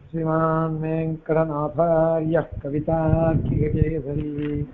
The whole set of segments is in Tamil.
श्रीमान् वेङ्कटनाथार्यः कवितार्किककेसरी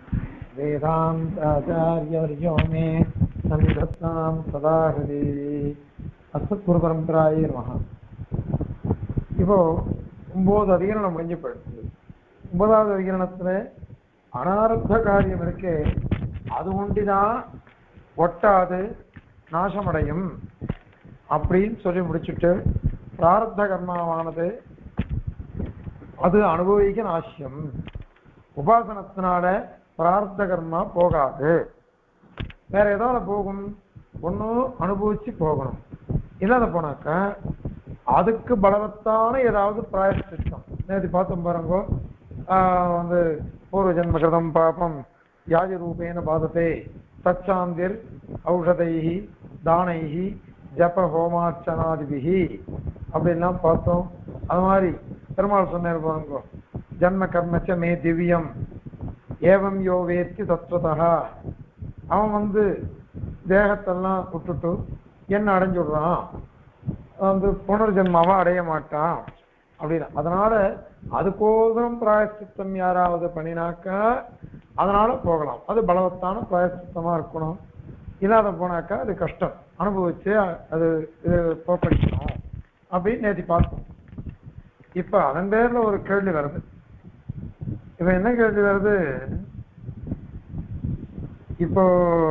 वेदान्ताचार्यवर्यो मे सन्निधत्तां सदा हृदि அஸ்மத்குருபரம்பராயே நமஹ. இப்போ 9 அதிகரணம் முடிஞ்சு போயிடுச்சு. 9வது அதிகரணத்துல அனாரத்த காரியம் இருக்கே அது ஒண்டிதான் ஒட்டாது நாசமடையும் அப்படின்னு சொல்லி முடிச்சுட்டு, பிராரப்த கர்மாவானது அது அனுபவிக்க நாசியம், உபாசனத்தினால பிராரப்த கர்மா போகாது, வேற ஏதாவது போகும், ஒன்னும் அனுபவிச்சு போகணும். இல்லாத போனாக்க அதுக்கு பலவத்தான ஏதாவது பிராயஷ்சித்தம் நேற்று பார்த்தோம் பாருங்க. வந்து பூர்வ ஜென்ம கிருதம் பாபம் யாஜ ரூபேன பாதத்தை தச்சாந்திர் ஔஷதைஹி தானைஹி ஜப ஹோமார்ச்சனாதிபிஹி அப்படின்லாம் பார்த்தோம். அது மாதிரி பெருமாள் சொன்னார் பாருங்க, ஜன்ம கர்மச்ச மே திவ்யம் ஏவம் யோ வேத்தி தத்வதா. அவன் வந்து தேகத்தெல்லாம் விட்டுட்டு என்ன அடைஞ்சுடுறான், வந்து புனர்ஜென்மாவா அடைய மாட்டான் அப்படின்னு. அதனால அதுக்கோசரம் பிராயசித்தம் யாராவது பண்ணினாக்கா அதனால போகலாம். அது பலவத்தான பிராயசித்தமா இருக்கணும். இல்லாத போனாக்கா அது கஷ்டம், அனுபவிச்சு அது இது போக்கடிக்கணும் அப்படின்னு நேற்று பார்த்தோம். இப்ப அதன் பேர்ல ஒரு கேள்வி வருது. இப்ப என்ன கேள்வி வருது, இப்போ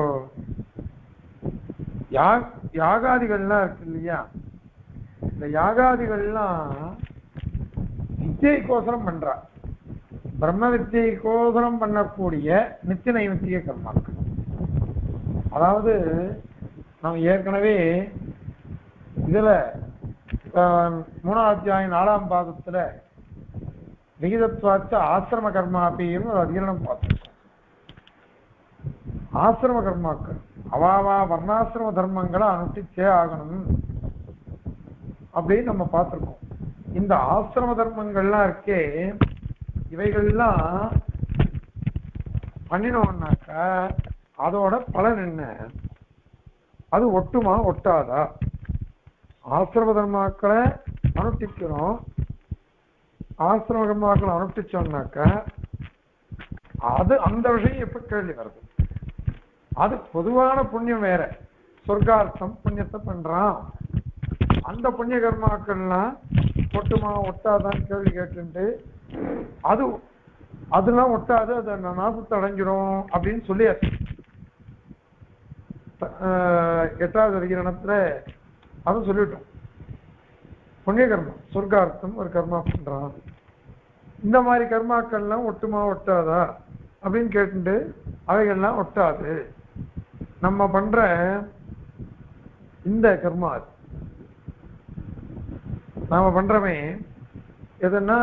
யாகாதிகள்லாம் இருக்கு இல்லையா, இந்த யாகாதிகள்லாம் வித்தியைக்கோசரம் பண்றா. பிரம்ம வித்தியைக்கோசரம் பண்ணக்கூடிய நித்திய நைமித்திய கர்மாக்கள். அதாவது நாம் ஏற்கனவே இதுல 3வது அத்தியாயம் 4ஆம் பாதத்துல விகிதத்வாச்ச ஆசிரம கர்மா அப்படின்னு ஒரு அதிகரணம் பார்த்திருக்கோம். ஆசிரம கர்மாக்கள் அவாவா வர்ணாசிரம தர்மங்களை அனுஷ்டிச்சே ஆகணும் அப்படின்னு நம்ம பார்த்திருக்கோம். இந்த ஆசிரம தர்மங்கள்லாம் இருக்கே, இவைகள்லாம் பண்ணினோம்னாக்கா அதோட பலன் என்ன, அது ஒட்டுமா ஒட்டாதா? ஆசிரம தர்மாக்களை அனுஷ்டிக்கிறோம், ஆசிரம கர்மாக்களை அனுஷ்டிச்சோம்னாக்கா அது அந்த விஷயம் எப்ப கேள்வி வருது. அது பொதுவான புண்ணியம் வேற, சொர்க்கார்த்தம் புண்ணியத்தை பண்றான், அந்த புண்ணிய கர்மாக்கள்லாம் ஒட்டுமா ஒட்டாதான் கேள்வி கேட்டு அது அதெல்லாம் ஒட்டாது, அதை நாசத்தை அடைஞ்சிடும் அப்படின்னு சொல்லியாச்சு. 8வது அதிகரணத்துல அதை சொல்லிட்டோம். புண்ணிய கர்மா சொர்க்கார்த்தம் ஒரு கர்மா பண்றான், இந்த மாதிரி கர்மாக்கள்லாம் ஒட்டுமா ஒட்டாதா அப்படின்னு கேட்டு அவைகள்லாம் ஒட்டாது. நம்ம பண்ற இந்த கர்மா நாம பண்றமே எதுன்னா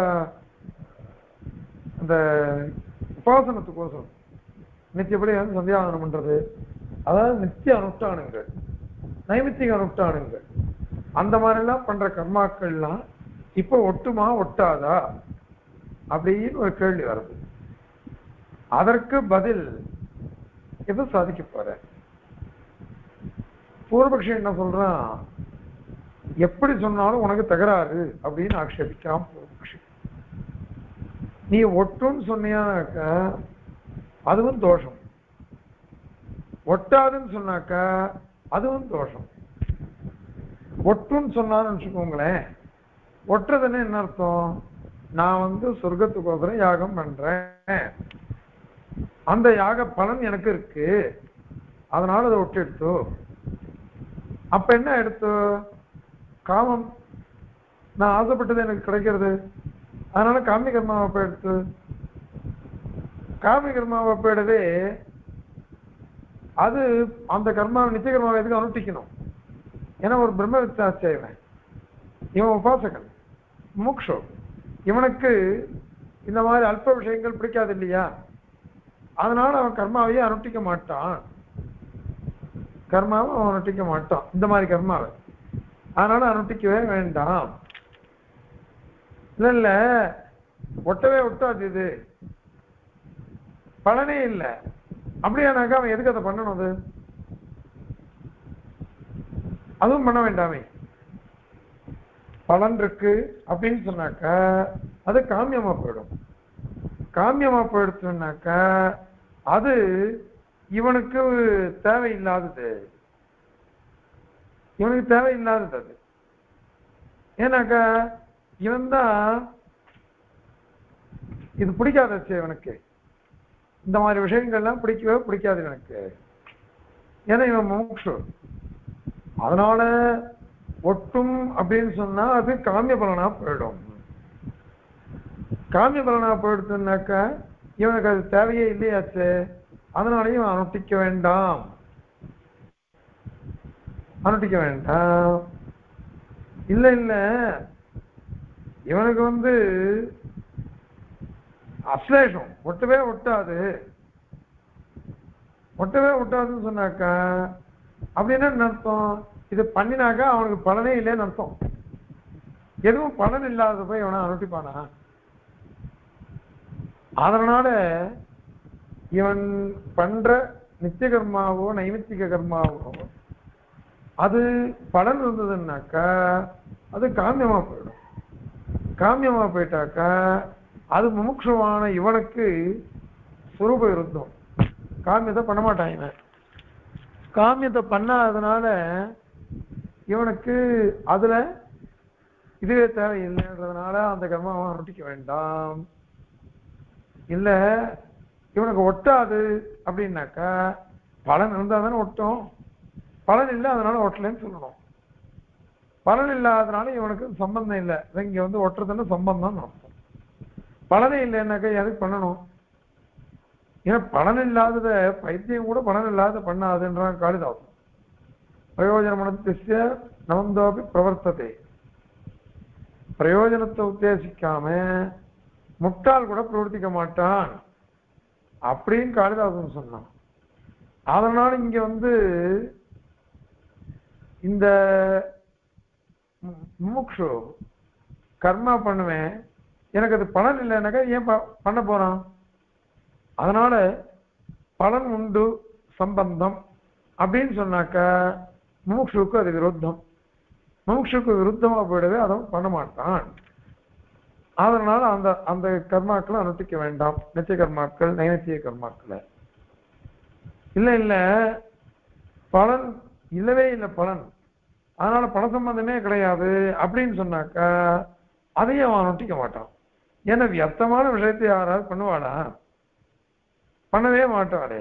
அந்த உபாசனத்துக்கோசரம் நித்தியப்படி வந்து சந்தியாவனம் பண்றது, அதாவது நித்திய அனுஷ்டானங்கள் நைமித்திக அனுஷ்டானங்கள், அந்த மாதிரிலாம் பண்ற கர்மாக்கள்லாம் இப்ப ஒட்டுமா ஒட்டாதா அப்படின்னு ஒரு கேள்வி வருது. அதற்கு பதில் எது சாதிக்க போற? பூர்வபக்ஷி என்ன சொல்றான், எப்படி சொன்னாலும் உனக்கு தகராறு அப்படின்னு ஆக்ஷேபிக்கிறான் பூர்வபக்ஷி. நீ ஒட்டுன்னு சொன்னியானாக்கா அதுவும் தோஷம், ஒட்டாதுன்னு சொன்னாக்கா அதுவும் தோஷம். ஒட்டுன்னு சொன்னான்னு வச்சுக்கோங்களேன், ஒட்டுறதுன்னு என்ன அர்த்தம், நான் வந்து சொர்க்கத்துக்கோசரம் யாகம் பண்றேன், அந்த யாக பலன் எனக்கு இருக்கு, அதனால அதை ஒட்டு எடுத்து. அப்ப என்ன எடுத்து, காமம் நான் ஆசைப்பட்டது எனக்கு கிடைக்கிறது, அதனால காமி கர்மாவை அப்ப எடுத்து, காமி கர்மாவை அப்ப எடுவே அது அந்த கர்மாவை நித்திய கர்மாவை எதுக்கு அனுஷ்டிக்கணும்? ஏன்னா ஒரு பிரம்ம வித்தாச்சேவன், இவன் உபாசகன் மோக்ஷோ, இவனுக்கு இந்த மாதிரி அல்ப விஷயங்கள் பிடிக்காது இல்லையா, அதனால அவன் கர்மாவையே அனுஷ்டிக்க மாட்டான், கர்மாவை அவன் அனுஷ்டிக்க மாட்டான் இந்த மாதிரி கர்மாவை, அதனால அனுஷ்டிக்கவே வேண்டாம். இல்ல இல்ல ஒட்டவே ஒட்டாது, இது பலனே இல்லை அப்படியானாக்கா அவன் எதுக்கு அதை பண்ணணும்? அது அதுவும் பண்ண வேண்டாமே. பலன் இருக்கு அப்படின்னு சொன்னாக்கா அது காமியமா போயிடும். காமியமா போயிடுச்சுனாக்கா அது இவனுக்கு தேவையில்லாதது, இவனுக்கு தேவையில்லாதது அது. ஏன்னாக்கா இவன் தான் இது பிடிக்காதச்சு இவனுக்கு, இந்த மாதிரி விஷயங்கள்லாம் பிடிக்கவே பிடிக்காது இவனுக்கு. ஏன்னா இவன் மோக்ஷு. அதனால ஒட்டும் அப்படின்னு சொன்னா அது காமிய பலனா போயிடும். காமிய பலனா போயிடுச்சுன்னாக்கா இவனுக்கு அது தேவையே இல்லையாச்சு. அதனாலையும் அனுஷ்டிக்க வேண்டாம், அனுஷ்டிக்க வேண்டாம். இல்ல இல்ல இவனுக்கு அஸ்லேஷம் ஒட்டவே ஒட்டாது, ஒட்டவே ஒட்டாதுன்னு சொன்னாக்கா அப்படின்னா என்ன அர்த்தம்? இது பண்ணினாக்கா அவனுக்கு பலனே இல்லைன்னு அர்த்தம். எதுவும் பலன் இல்லாத போய் இவனை அனுஷ்டிப்பானா? அதனால இவன் பண்ற நித்திய கர்மாவோ நைமித்திக கர்மாவோ அது பலன் இருந்ததுன்னாக்கா அது காமியமா போயிடும். காமியமா போயிட்டாக்கா அது முமுட்சுவான இவனுக்கு சுரூப விருத்தம். காமியத்தை பண்ண மாட்டான் இவன். காமியத்தை பண்ணாததுனால இவனுக்கு அதுல இதுவே தேவையில்லைன்றதுனால அந்த கர்மாவை அனுஷ்டிக்க வேண்டாம். இல்ல இவனுக்கு ஒட்டாது அப்படின்னாக்கா பலன் இருந்தா தானே ஒட்டும், பலன் இல்லை அதனால ஒட்டலைன்னு சொல்லணும். பலன் இல்லாதனால இவனுக்கு சம்பந்தம் இல்லை. இங்க ஒட்டுறதுன்னு சம்பந்தம் அர்த்தம். பலனே இல்லைன்னாக்கா எதுக்கு பண்ணணும்? ஏன்னா பலன் இல்லாதத பைத்தியம் கூட பலன் இல்லாத பண்ணாதுன்றான் காளிதாசன். பிரயோஜன மனத்திய நவந்தோபி பிரவர்த்ததே. பிரயோஜனத்தை உத்தேசிக்காம முட்டாள் கூட பிரவர்த்திக்க மாட்டான் அப்படின்னு காளிதாசன் சொன்னான். அதனால இங்க இந்த முமுக்ஷு கர்மா பண்ணுவேன், எனக்கு அது பலன் இல்லைன்னாக்கா ஏன் பண்ண போறான்? அதனால பலன் உண்டு சம்பந்தம் அப்படின்னு சொன்னாக்கா முமுக்ஷுக்கு அது விருத்தம். முமுக்ஷுக்கு விருத்தமா போயிடவே அதை பண்ண மாட்டான். அதனால அந்த அந்த கர்மாக்களை அனுஷ்டிக்க வேண்டாம். நித்திய கர்மாக்கள் நைமித்திய கர்மாக்களை இல்ல இல்ல பலன் இல்லவே இல்லை பலன், அதனால பல சம்பந்தமே கிடையாது அப்படின்னு சொன்னாக்கா அதையும் அவன் அனுஷ்டிக்க மாட்டான். ஏன்னா வியர்த்தமான விஷயத்தை யாராவது பண்ணுவாளா? பண்ணவே மாட்டாளே.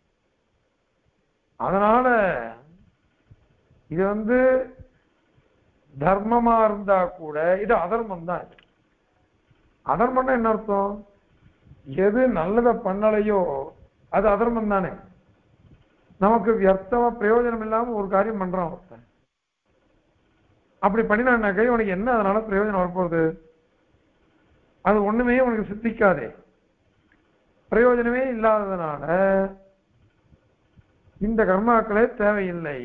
அதனால இது தர்மமா இருந்தா கூட இது அதர்மம் தான். அதர்மம்னா என்ன அர்த்தம்? எது நல்லதை பண்ணலையோ அது அதர்மம் தானே. நமக்கு வியர்த்தமா பிரயோஜனம் இல்லாம ஒரு காரியம் பண்றான் ஒருத்தன், அப்படி பண்ணினான்னாக்கா உனக்கு என்ன அதனால பிரயோஜனம் வரப்போகுது? அது ஒண்ணுமே உனக்கு சித்திக்காதே. பிரயோஜனமே இல்லாததுனால இந்த கர்மாக்களே தேவையில்லை.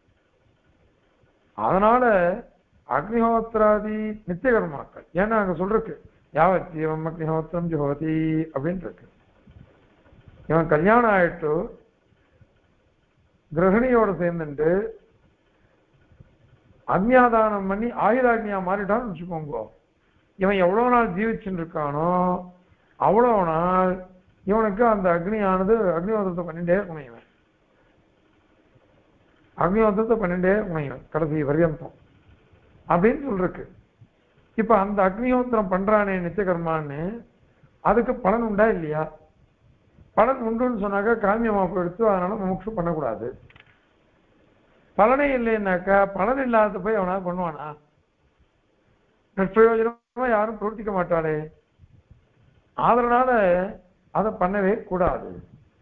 அதனால அக்னிஹோத்திராதி நித்திய கர்மாக்கள், ஏன்னா அங்க சொல்றக்கு யாவத் ஜீவம் அக்னிஹோத்திரம் ஜோதி அப்படின்னு இருக்கு. இவன் கல்யாணம் ஆயிட்டு கிரகணியோட சேர்ந்துட்டு அக்னியாதானம் பண்ணி ஆயுதாக்னியா மாறிட்டான்னு வச்சுக்கோங்க, இவன் எவ்வளவு நாள் ஜீவிச்சுட்டு இருக்கானோ அவ்வளவு நாள் இவனுக்கு அந்த அக்னியானது அக்னிஹோத்திரத்தை பண்ணிட்டே இருக்கணும். இவன் அக்னிஹோத்திரத்தை பண்ணிட்டே இருக்கணும் கடைசி பர்யந்தம் அப்படின்னு சொல்றக்கு. இப்ப அந்த அக்னிஹோத்திரம் பண்றானே நித்திய கர்மான்னு அதுக்கு பலன் உண்டா இல்லையா? பலன் உண்டுன்னு சொன்னாக்கா காமியமா போயிடுத்து, அதனால முமுட்சு பண்ணக்கூடாது. பலனே இல்லைன்னாக்கா பலன் இல்லாத போய் அவனா பண்ணுவானா? பிரயோஜனமா யாரும் பிரவர்த்திக்க மாட்டாளே. அதனால அதை பண்ணவே கூடாது.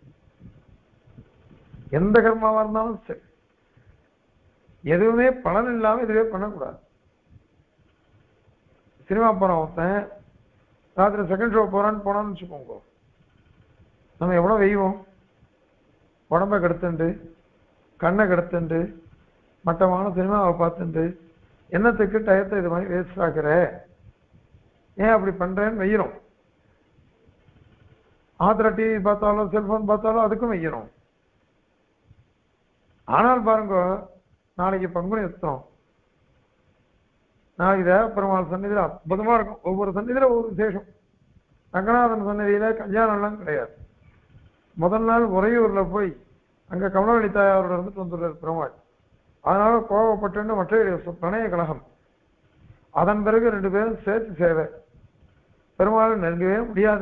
எந்த கர்மாவா இருந்தாலும் சரி எதுவுமே பலன் இல்லாம இதுவே பண்ணக்கூடாது. சினிமா போறான் ஒருத்தன், ராத்திரி செகண்ட் ஷோ போனான்னு வச்சுக்கோங்க, நம்ம எவ்வளவு வெய்வோம், உடம்ப கெடுத்துண்டு கண்ணை கெடுத்துண்டு மட்டமான சினிமாவை பார்த்துண்டு என்னத்துக்கு டயத்தை இது மாதிரி வேஸ்ட் ஆக்குற, ஏன் அப்படி பண்றேன்னு வெய்யறோம். ஆத்திர டிவி பார்த்தாலும் செல்போன் பார்த்தாலும் அதுக்கும் வெய்யறோம். ஆனால் பாருங்க, நாளைக்கு பங்குனி உத்திரம், நாளைக்கு தேவப்பெருமாள் சந்நிதியில அற்புதமா இருக்கும். ஒவ்வொரு சந்நிதியில ஒவ்வொரு விசேஷம். ரங்கநாதன் சந்நிதியில கல்யாணம்லாம் கிடையாது. முதல் நாள் உறையூர்ல போய் அங்க கமலவழி தாயாரோட இருந்துட்டு வந்துடுறாரு பெருமாள். அதனால கோபப்பட்டு மற்ற பிரணய கழகம். அதன் பிறகு 2 பேரும் சேர்த்து சேவை. பெருமாள் நெருங்கவே முடியாது,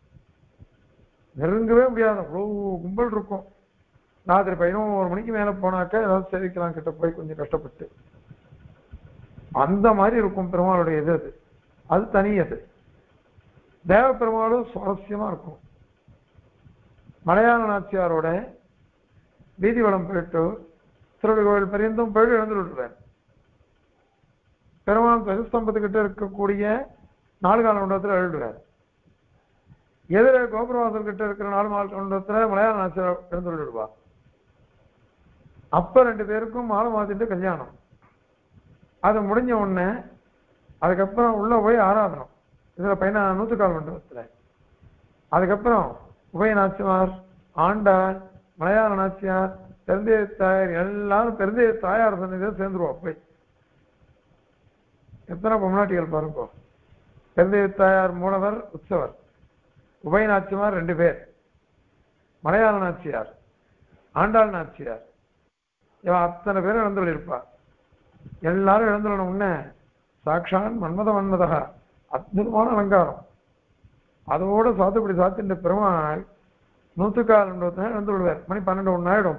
அவ்வளவு கும்பல் இருக்கும். ராத்திரி 11 மணிக்கு மேல போனாக்க ஏதாவது சேவிக்கலாம் கிட்ட போய் கொஞ்சம் கஷ்டப்பட்டு. அந்த மாதிரி இருக்கும் பெருமாளுடைய இது. அது தனி. அது தேவ பெருமாளும் சுவாரஸ்யமா இருக்கும். மலையாள நாச்சியாரோட வீதி வளம் போயிட்டு திருவள்ளி கோவில் பரியந்தம் போயிட்டு இழந்து விட்டுருவேன். பெருமாள் பிரதிஸ்தம்பத்துக்கிட்ட இருக்கக்கூடிய 4 கால மண்டபத்தில் எழுதுறாரு. எதிர கோபுரவாசல் கிட்ட இருக்கிற 4 கால மண்டபத்துல மலையாள நாச்சியார் இழந்து விடுவா. அப்ப 2 பேருக்கும் மாலை மாத்திட்டு கல்யாணம். அது முடிஞ்ச உடனே அதுக்கப்புறம் உள்ள போய் ஆராதனம். இதுல 100 கால மண்டபத்துல. அதுக்கப்புறம் உபய நாச்சியார், ஆண்டாள், மலையாள நாச்சியார், பெருந்தேவ தாயார் எல்லாரும் பெருந்தேவ தாயார் சன்னிதியில சேர்ந்துருவா. போய் எத்தனை பொம்னாட்டிகள் பாருங்க. பெருந்தேவ தாயார் மூலவர் உற்சவர், உபய நாச்சியார் 2 பேர், மலையாள நாச்சியார், ஆண்டாள் நாச்சியார், இவன் அத்தனை பேரும் இழந்து இருப்பா. எல்லாரும் இழந்துடணும். உடனே சாட்சான் மன்மதா அற்புதமான அலங்காரம். அதோட சாத்துப்படி சாத்தின்ற பெருமாள் 100 கால மண்டபத்தினா இழந்து விடுவார். மணி 12 ஆயிடும்.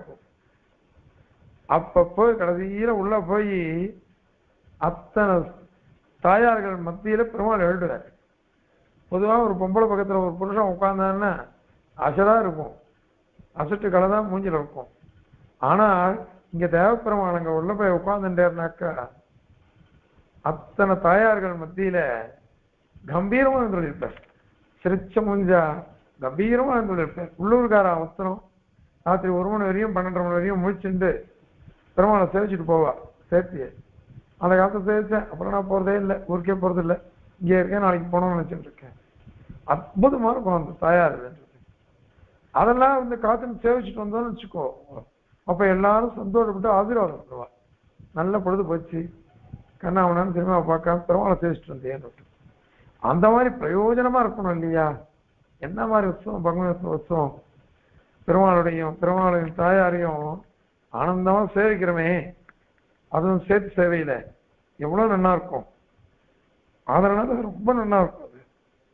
அப்ப போய் கடைசியில உள்ள போய் அத்தனை தாயார்கள் மத்தியில பெருமாள் எழுதுறார். பொதுவா ஒரு பொம்பளை பக்கத்துல ஒரு புருஷன் உட்கார்ந்தான்னா அசடா இருக்கும், அசட்டு கலை தான் மூஞ்சில இருக்கும். ஆனால் இங்க தேவப்பெருமாள் அங்க உள்ள போய் உட்கார்ந்துட்டேர்னாக்கா அத்தனை தாயார்கள் மத்தியில கம்பீரமா இருந்திருப்பார். சிரிச்ச மூஞ்சா கம்பீரமா இருந்திருப்பார். உள்ளூர்கார அவசரம் ராத்திரி 1 மணி வரையும் 12 மணி வரையும் முழிச்சுட்டு பெருமாளை சேவிச்சுட்டு போவா. சேர்த்திய அந்த காலத்தை சேவிச்சேன். அப்புறம் நான் போறதே இல்லை, ஊருக்கே போறது இல்லை, இங்கே இருக்கேன், நாளைக்கு போனோம்னு நினைச்சிட்டு இருக்கேன். அற்புதமா இருக்கும் அந்த தாயார். அதெல்லாம் வந்து காத்துன்னு சேவிச்சுட்டு வந்தோம்னு வச்சுக்கோ, அப்ப எல்லாரும் சந்தோஷப்பட்டு ஆசீர்வாதம் பண்ணுவா. நல்ல பொழுது போச்சு, கண்ணாமனான்னு சினிமா பார்க்காம பெருமாளை சேவிச்சுட்டு வந்தேன்னு. அந்த மாதிரி பிரயோஜனமா இருக்கணும் இல்லையா? என்ன மாதிரி உற்சவம், பகவத் உற்சவம். பெருமாளுடைய தாயாரையும் ஆனந்தமா சேவிக்கிறோமே, அதுவும் சேர்த்து சேவையில எவ்வளவு நல்லா இருக்கும். அதனால ரொம்ப நல்லா இருக்கும். அது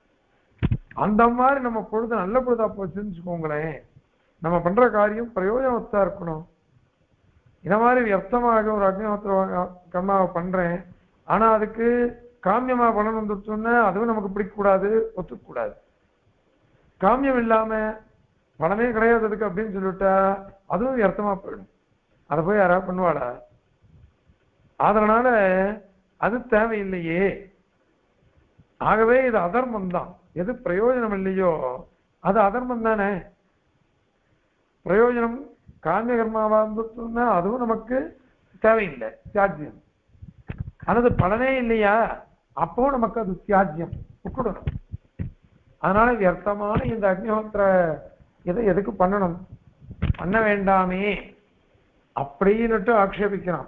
அந்த மாதிரி நம்ம பொழுது நல்ல பொழுதா போச்சுன்னு வச்சுக்கோங்களேன், நம்ம பண்ற காரியம் பிரயோஜனத்தா இருக்கணும். இந்த மாதிரி வியர்த்தமாக ஒரு அக்னிஹோத்திர கர்மாவை பண்றேன், ஆனா அதுக்கு காமியமா பலன் வந்துருச்சோன்னா அதுவும் நமக்கு பிடிக்கக்கூடாது, ஒத்துக்கூடாது. காமியம் இல்லாம பலமே கிடையாது அதுக்கு அப்படின்னு சொல்லிவிட்டா அதுவும் வியர்த்தமா போயிடும். அதை போய் யாராவது பண்ணுவாடா? அதனால அது தேவையில்லையே. ஆகவே இது அதர்மம் தான். எது பிரயோஜனம் இல்லையோ அது அதர்மம் தானே. பிரயோஜனம் காமிய கர்மாவா இருந்துச்சுன்னா அதுவும் நமக்கு தேவையில்லை, தியாஜ்யம். ஆனது பலனே இல்லையா, அப்போ நமக்கு அது தியாஜ்யம், விட்டுடணும். அதனால வியர்த்தமான இந்த அக்னிஹோத்திர இதை எதுக்கு பண்ணணும், பண்ண வேண்டாமே அப்படின்னுட்டு ஆக்ஷேபிக்கிறான்.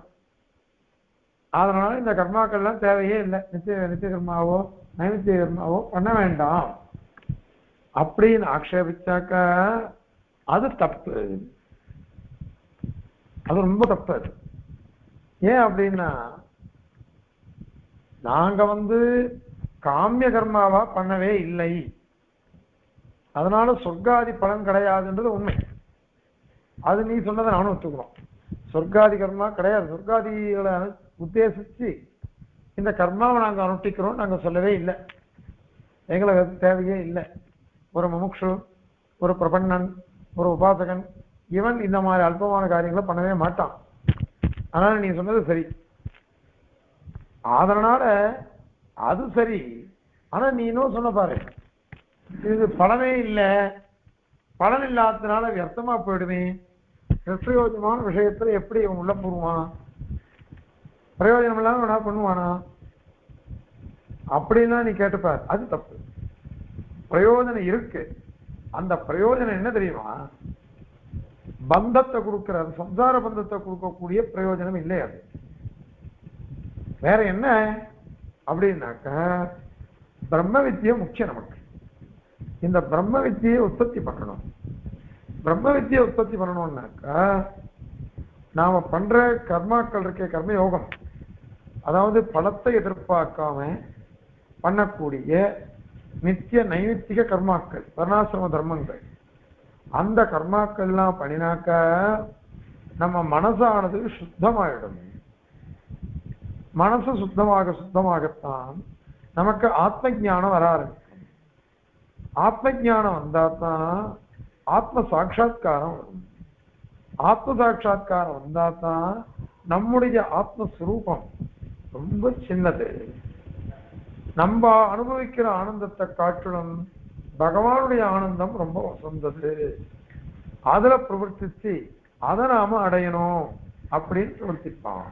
அதனால இந்த கர்மாக்கள்லாம் தேவையே இல்லை, நித்திய கர்மாவோ நைமித்திய கர்மாவோ பண்ண வேண்டாம் அப்படின்னு ஆக்ஷேபிச்சாக்க அது தப்பு. அது ரொம்ப தப்பு. அது ஏன் அப்படின்னா, நாங்க காமிய கர்மாவா பண்ணவே இல்லை, அதனால சொர்க்காதி பலன் கிடையாதுன்றது உண்மை. அது நீ சொன்னதை நானும் ஒத்துக்கிறோம். சொர்க்காதி கர்மா கிடையாது, சொர்க்காதிகளை உத்தேசிச்சு இந்த கர்மாவை நாங்க அனுஷ்டிக்கிறோம் நாங்க சொல்லவே இல்லை. எங்களுக்கு தேவையே இல்லை. ஒரு முமுக்ஷு, ஒரு பிரபன்னன், ஒரு உபாசகன் இவன் இந்த மாதிரி அல்பமான காரியங்களை பண்ணவே மாட்டான். அதனால நீ சொன்னது சரி, அதனால அது சரி. ஆனா நீ இன்னும் சொன்ன பாரு, இது பலனே இல்லை, பலன் இல்லாததுனால வியர்த்தமா போயிடுமே, பிரயோஜனமான விஷயத்துல எப்படி இவன் உள்ள போடுவான், பிரயோஜனம் இல்லாம என்ன பண்ணுவானா அப்படின்னா நீ கேட்டுப்பார். அது தப்பு. பிரயோஜனம் இருக்கு. அந்த பிரயோஜனம் என்ன தெரியுமா, பந்தத்தை கொடுக்கிறது, சம்சார பந்தத்தை கொடுக்கக்கூடிய பிரயோஜனம் இல்லை. அது வேற என்ன, அப்படின்னாக்கா பிரம்ம வித்தியை முக்கியம் நமக்கு. இந்த பிரம்ம வித்தியை உற்பத்தி பண்ணணும். பிரம்ம வித்தியை உற்பத்தி பண்ணணும்னாக்கா நாம பண்ற கர்மாக்கள் இருக்க கர்மயோகம், அதாவது பலத்தை எதிர்பார்க்காம பண்ணக்கூடிய நித்திய நைமித்திக கர்மாக்கள், வர்ணாசிரம தர்மங்கள், அந்த கர்மாக்கள்லாம் பண்ணினாக்க நம்ம மனசானது சுத்தமாயிடும். மனசு சுத்தமாகத்தான் நமக்கு ஆத்ம ஞானம் வர ஆரம்பிக்கும். ஆத்ம ஞானம் வந்தாதான் ஆத்ம சாட்சா்காரம் வரும். ஆத்ம சாட்சா்காரம் வந்தாதான் நம்முடைய ஆத்மஸ்வரூபம் ரொம்ப சின்னது. நம்ம அனுபவிக்கிற ஆனந்தத்தை காட்டிலும் பகவானுடைய ஆனந்தம் ரொம்ப வசந்தது. அதுல பிரவர்த்திச்சு அதை நாம அடையணும் அப்படின்னு பிரவர்த்திப்பான்.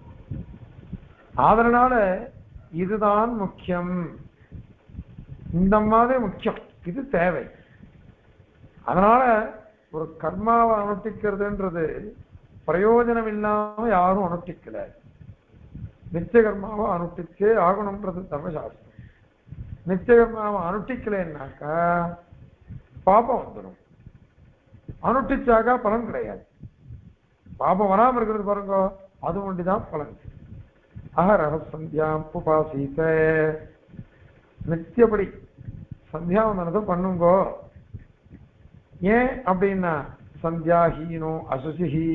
அதனால இதுதான் முக்கியம், இந்த மாதிரி முக்கியம், இது தேவை. அதனால ஒரு கர்மாவை அனுஷ்டிக்கிறதுன்றது பிரயோஜனம் இல்லாம யாரும் அனுஷ்டிக்கல. நித்திய கர்மாவை அனுஷ்டிச்சே ஆகணும்ன்றது தர்மசாஸ்திரம். நித்திய கர்மாவை அனுஷ்டிக்கலைன்னாக்கா பாபம் வந்துடும். அனுஷ்டிச்சாக்கா பலன் கிடையாது. பாபம் வராம இருக்கிறது பாருங்க, அது ஒண்டிதான் பலன். அஹரஹ சந்தியாம் உபாசீத, நித்தியப்படி சந்தியாவந்தனத்தை பண்ணுங்கோ. ஏன் அப்படின்னா சந்தியாஹீனோ அசுசிஹி,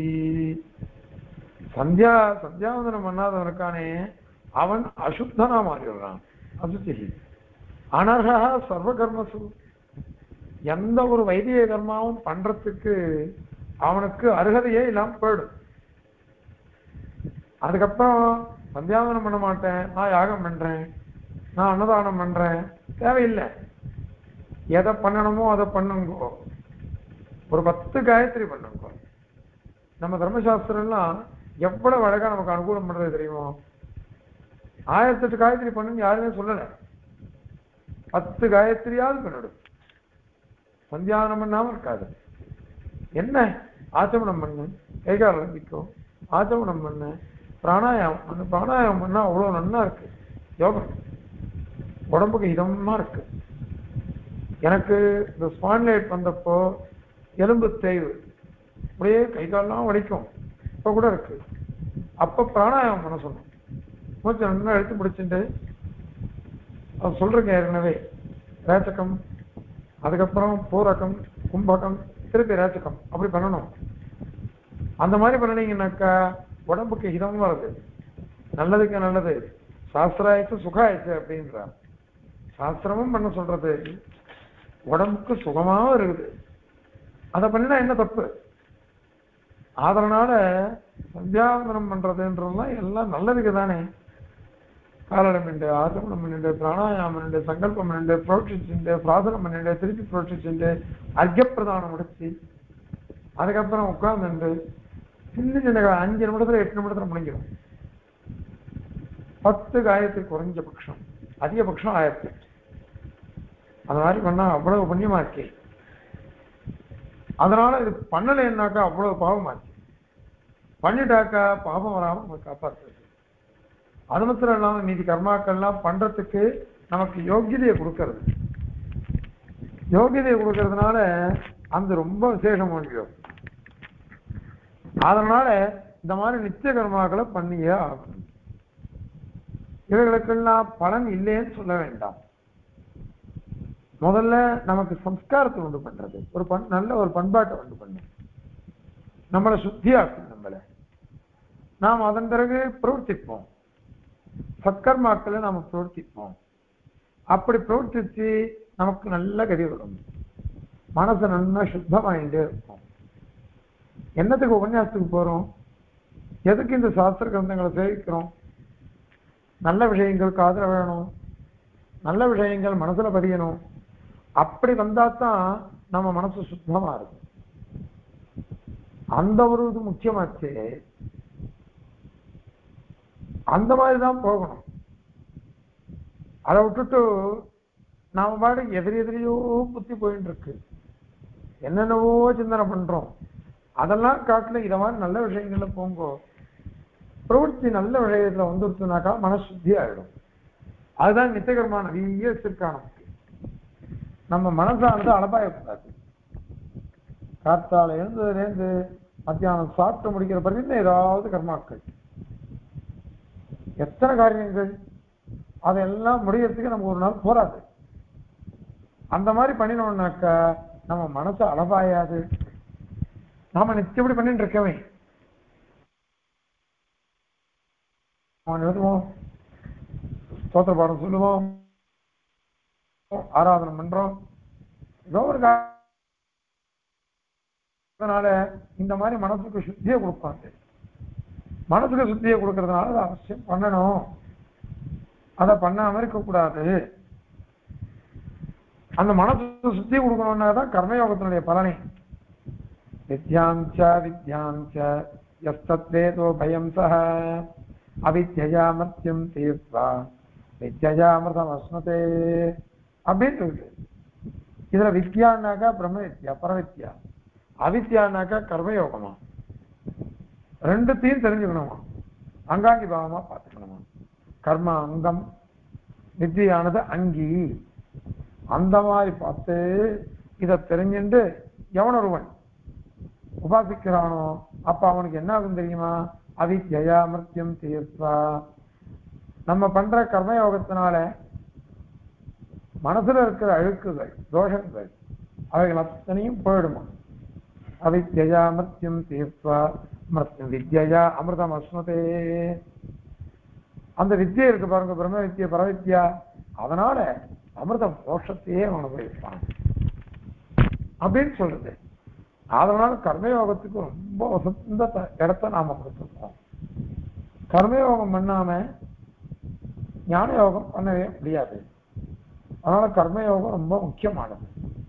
சந்தியாவந்தனம் பண்ணாதவனுக்கானே அவன் அசுத்தனா மாறிடுறான். அசுசிஹி அனர்ஹா சர்வகர்மசு, எந்த ஒரு வைதிக கர்மாவும் பண்றதுக்கு அவனுக்கு அருகதையே இல்லாம போயிடும். அதுக்கப்புறம் சந்தியாவந்தனம் பண்ண மாட்டேன், நான் யாகம் பண்றேன், நான் அன்னதானம் பண்றேன், தேவையில்லை. எதை பண்ணணுமோ அதை பண்ணுங்கோ. ஒரு 10 காயத்ரி பண்ணுங்க. நம்ம தர்மசாஸ்திரம்லாம் எவ்வளவு அழகா நமக்கு அனுகூலம் பண்றது தெரியுமோ. 1008 காயத்ரி பண்ணுன்னு யாருமே சொல்லலை. 10 காயத்ரியாவது பண்ணிடும். சந்தியாவனம் பண்ணாம இருக்காது. என்ன ஆச்சமனம் பண்ணு, கைகால நிற்கும், ஆச்சமனம் பண்ணு, பிராணாயாமம் பண்ணு. பிராணாயாமம் பண்ணா அவ்வளவு நன்னா இருக்கு. யோகம் உடம்புக்கு இதமா இருக்கு. எனக்கு இந்த ஸ்பான்லைட் வந்தப்போ எலும்பு தேய்வு, அப்படியே கை காலெல்லாம் வலிக்கும், இப்ப கூட இருக்கு. அப்ப பிராணாயாமம் பண்ண சொன்னோம். மூச்சு நல்லா எடுத்து பிடிச்சிட்டு அது சொல்றேங்க. ஏற்கனவே ரேச்சகம், அதுக்கப்புறம் பூரகம், கும்பகம், திருப்பி ரேச்சகம், அப்படி பண்ணணும். அந்த மாதிரி பண்ணினீங்கன்னாக்கா உடம்புக்கு ஹிதமும் வருது, நல்லதுக்கு நல்லது. சாஸ்திராயத்து சுகாயத்து அப்படின்றார். சாஸ்திரமும் பண்ண சொல்றது, உடம்புக்கு சுகமாவும் இருக்குது. அதை பண்ணினா என்ன தப்பு? அதனால சந்தியாவந்தனம் பண்றதுன்றதுலாம் எல்லாம் நல்லதுக்கு தானே. காலடம் பண்ணிட்டு, ஆசமனம் பண்ணிட்டு, பிராணாயாமம் பண்ணிட்டு, சங்கல்பம் பண்ணிட்டு, புரோட்சிச்சுட்டு, பிரார்த்தனம் பண்ணிட்டு, திருப்பி புரோட்சிச்சுட்டு, அர்க்க பிரதானம் முடிச்சு, அதுக்கப்புறம் உட்கார்ந்து சின்ன சின்ன 5 நிமிடத்துல 8 நிமிடத்துல முடிஞ்சிடும். 10 காயத்ரி குறைஞ்சபட்சம், அதிகபட்சம் 1008. அந்த மாதிரி பண்ணா அவ்வளவு புண்ணியமா இருக்கே. அதனால இது பண்ணலைன்னாக்கா அவ்வளவு பாவமாச்சு. பண்ணிட்டாக்கா பாபம் வராம நம்ம காப்பாற்றுறது. அது மாத்திரம் இல்லாம மீதி கர்மாக்கள்லாம் பண்றதுக்கு நமக்கு யோகியதையை கொடுக்கறது. யோகியதையை கொடுக்கறதுனால அந்த ரொம்ப விசேஷம் முடியும். அதனால இந்த மாதிரி நித்திய கர்மாக்களை பண்ணியே ஆகணும். இவர்களுக்கெல்லாம் பலன் இல்லைன்னு சொல்ல வேண்டாம். முதல்ல நமக்கு சம்ஸ்காரத்தை உண்டு பண்றது, ஒரு நல்ல ஒரு பண்பாட்டை உண்டு பண்ணும், நம்மளை சுத்தியாக்கும். நாம் அதன் பிறகு பிரவர்த்திப்போம், சத்கர்மாக்களை நாம பிரவர்த்திப்போம். அப்படி பிரவர்த்திச்சு நமக்கு நல்ல கதி வரும், மனசு நல்லா சுத்தமாயிட்டே இருக்கும். என்னத்துக்கு உபன்யாசத்துக்கு போறோம்? எதுக்கு இந்த சாஸ்திர கிரந்தங்களை சேவிக்கிறோம்? நல்ல விஷயங்கள் காதுல வேணும், நல்ல விஷயங்கள் மனசுல பதியணும். அப்படி வந்தாதான் நம்ம மனசு சுத்தமா இருக்கும். அந்த ஒரு இது முக்கியமாச்சு. அந்த மாதிரிதான் போகணும். அதை விட்டுட்டு நாம பாடு எதிரியோ புத்தி போயிட்டு இருக்கு, என்னென்னவோ சிந்தனை பண்றோம். அதெல்லாம் காட்டுல இத மாதிரி நல்ல விஷயங்கள்ல போங்கோ. பிரவൃத்தி நல்ல விஷயத்துல வந்துருச்சுனாக்கா மனசுத்தி ஆயிடும். அதுதான் நித்தியகரமான நிறைய வச்சிருக்கான் நமக்கு. நம்ம மனசானது அளப்பாயக்கூடாது. காத்தால எழுந்ததுலேருந்து மத்தியானம் சாப்பிட்டு முடிக்கிற பிறகு ஏதாவது கர்மாக்கள், எத்தனை காரியங்கள், அதெல்லாம் முடியறதுக்கு நமக்கு ஒரு நாள் போராது. அந்த மாதிரி பண்ணினோம்னாக்கா நம்ம மனசு அளவாயாது. நாம நிச்சயப்படி பண்ணிட்டு இருக்கவே எழுதுவோம், ஸ்தோத்திர பாடம் சொல்லுவோம், ஆராதனை பண்றோம், ஏதோ ஒரு அதனால இந்த மாதிரி மனசுக்கு சுத்தியை கொடுப்பாங்க. மனசுக்கு சுத்தியை கொடுக்கறதுனால அதை அவசியம் பண்ணணும். அதை பண்ணாம இருக்கக்கூடாது. அந்த மனசுக்கு சுத்தி கொடுக்கணும்னா தான் கர்மயோகத்தினுடைய பலனை. வித்யாஞ்ச வித்யாஞ்ச யஸ்தத்வேதோ பயம் சஹ அவித்யா மத்யம் தீர்த்வா வித்யாமிருதம் அஸ்மதே அப்படின்னு இருக்கு. இதுல வித்யான்னாக்கா பிரம்ம வித்யா, பரவித்யா. அவித்யானாக்கா கர்மயோகமா. ரெண்டுத்தையும் தெரிஞ்சுக்கணுமா, அங்காங்கி பாவமா பார்த்துக்கணுமா. கர்ம அங்கம், வித்யானது அங்கி. அந்த மாதிரி பார்த்து இதை தெரிஞ்சுட்டு எவனொருவன் உபாசிக்கிறானோ அப்ப அவனுக்கு என்ன ஆகும் தெரியுமா? அவித்யா மிருத்யம் தீர்த்தா. நம்ம பண்ற கர்மயோகத்தினால மனசுல இருக்கிற அழுக்குகள், தோஷங்கள், அவைகள் அத்தனையும் போயிடுமா. அவித்யா மிருத்யம் தீர்த்வா வித்யா அமிர்தம் அஸ்மதே. அந்த வித்யை இருக்கு பாருங்க, பிரம்ம வித்யா பரவித்யா, அதனால அமிர்த மோட்சத்தையே அனுபவிப்பான் அப்படின்னு சொல்றது. அதனால கர்மயோகத்துக்கு ரொம்ப வசந்த இடத்த நாம கொடுத்துருக்கோம். கர்மயோகம் பண்ணாம ஞான யோகம் பண்ணவே முடியாது. அதனால கர்மயோகம் ரொம்ப முக்கியமானது.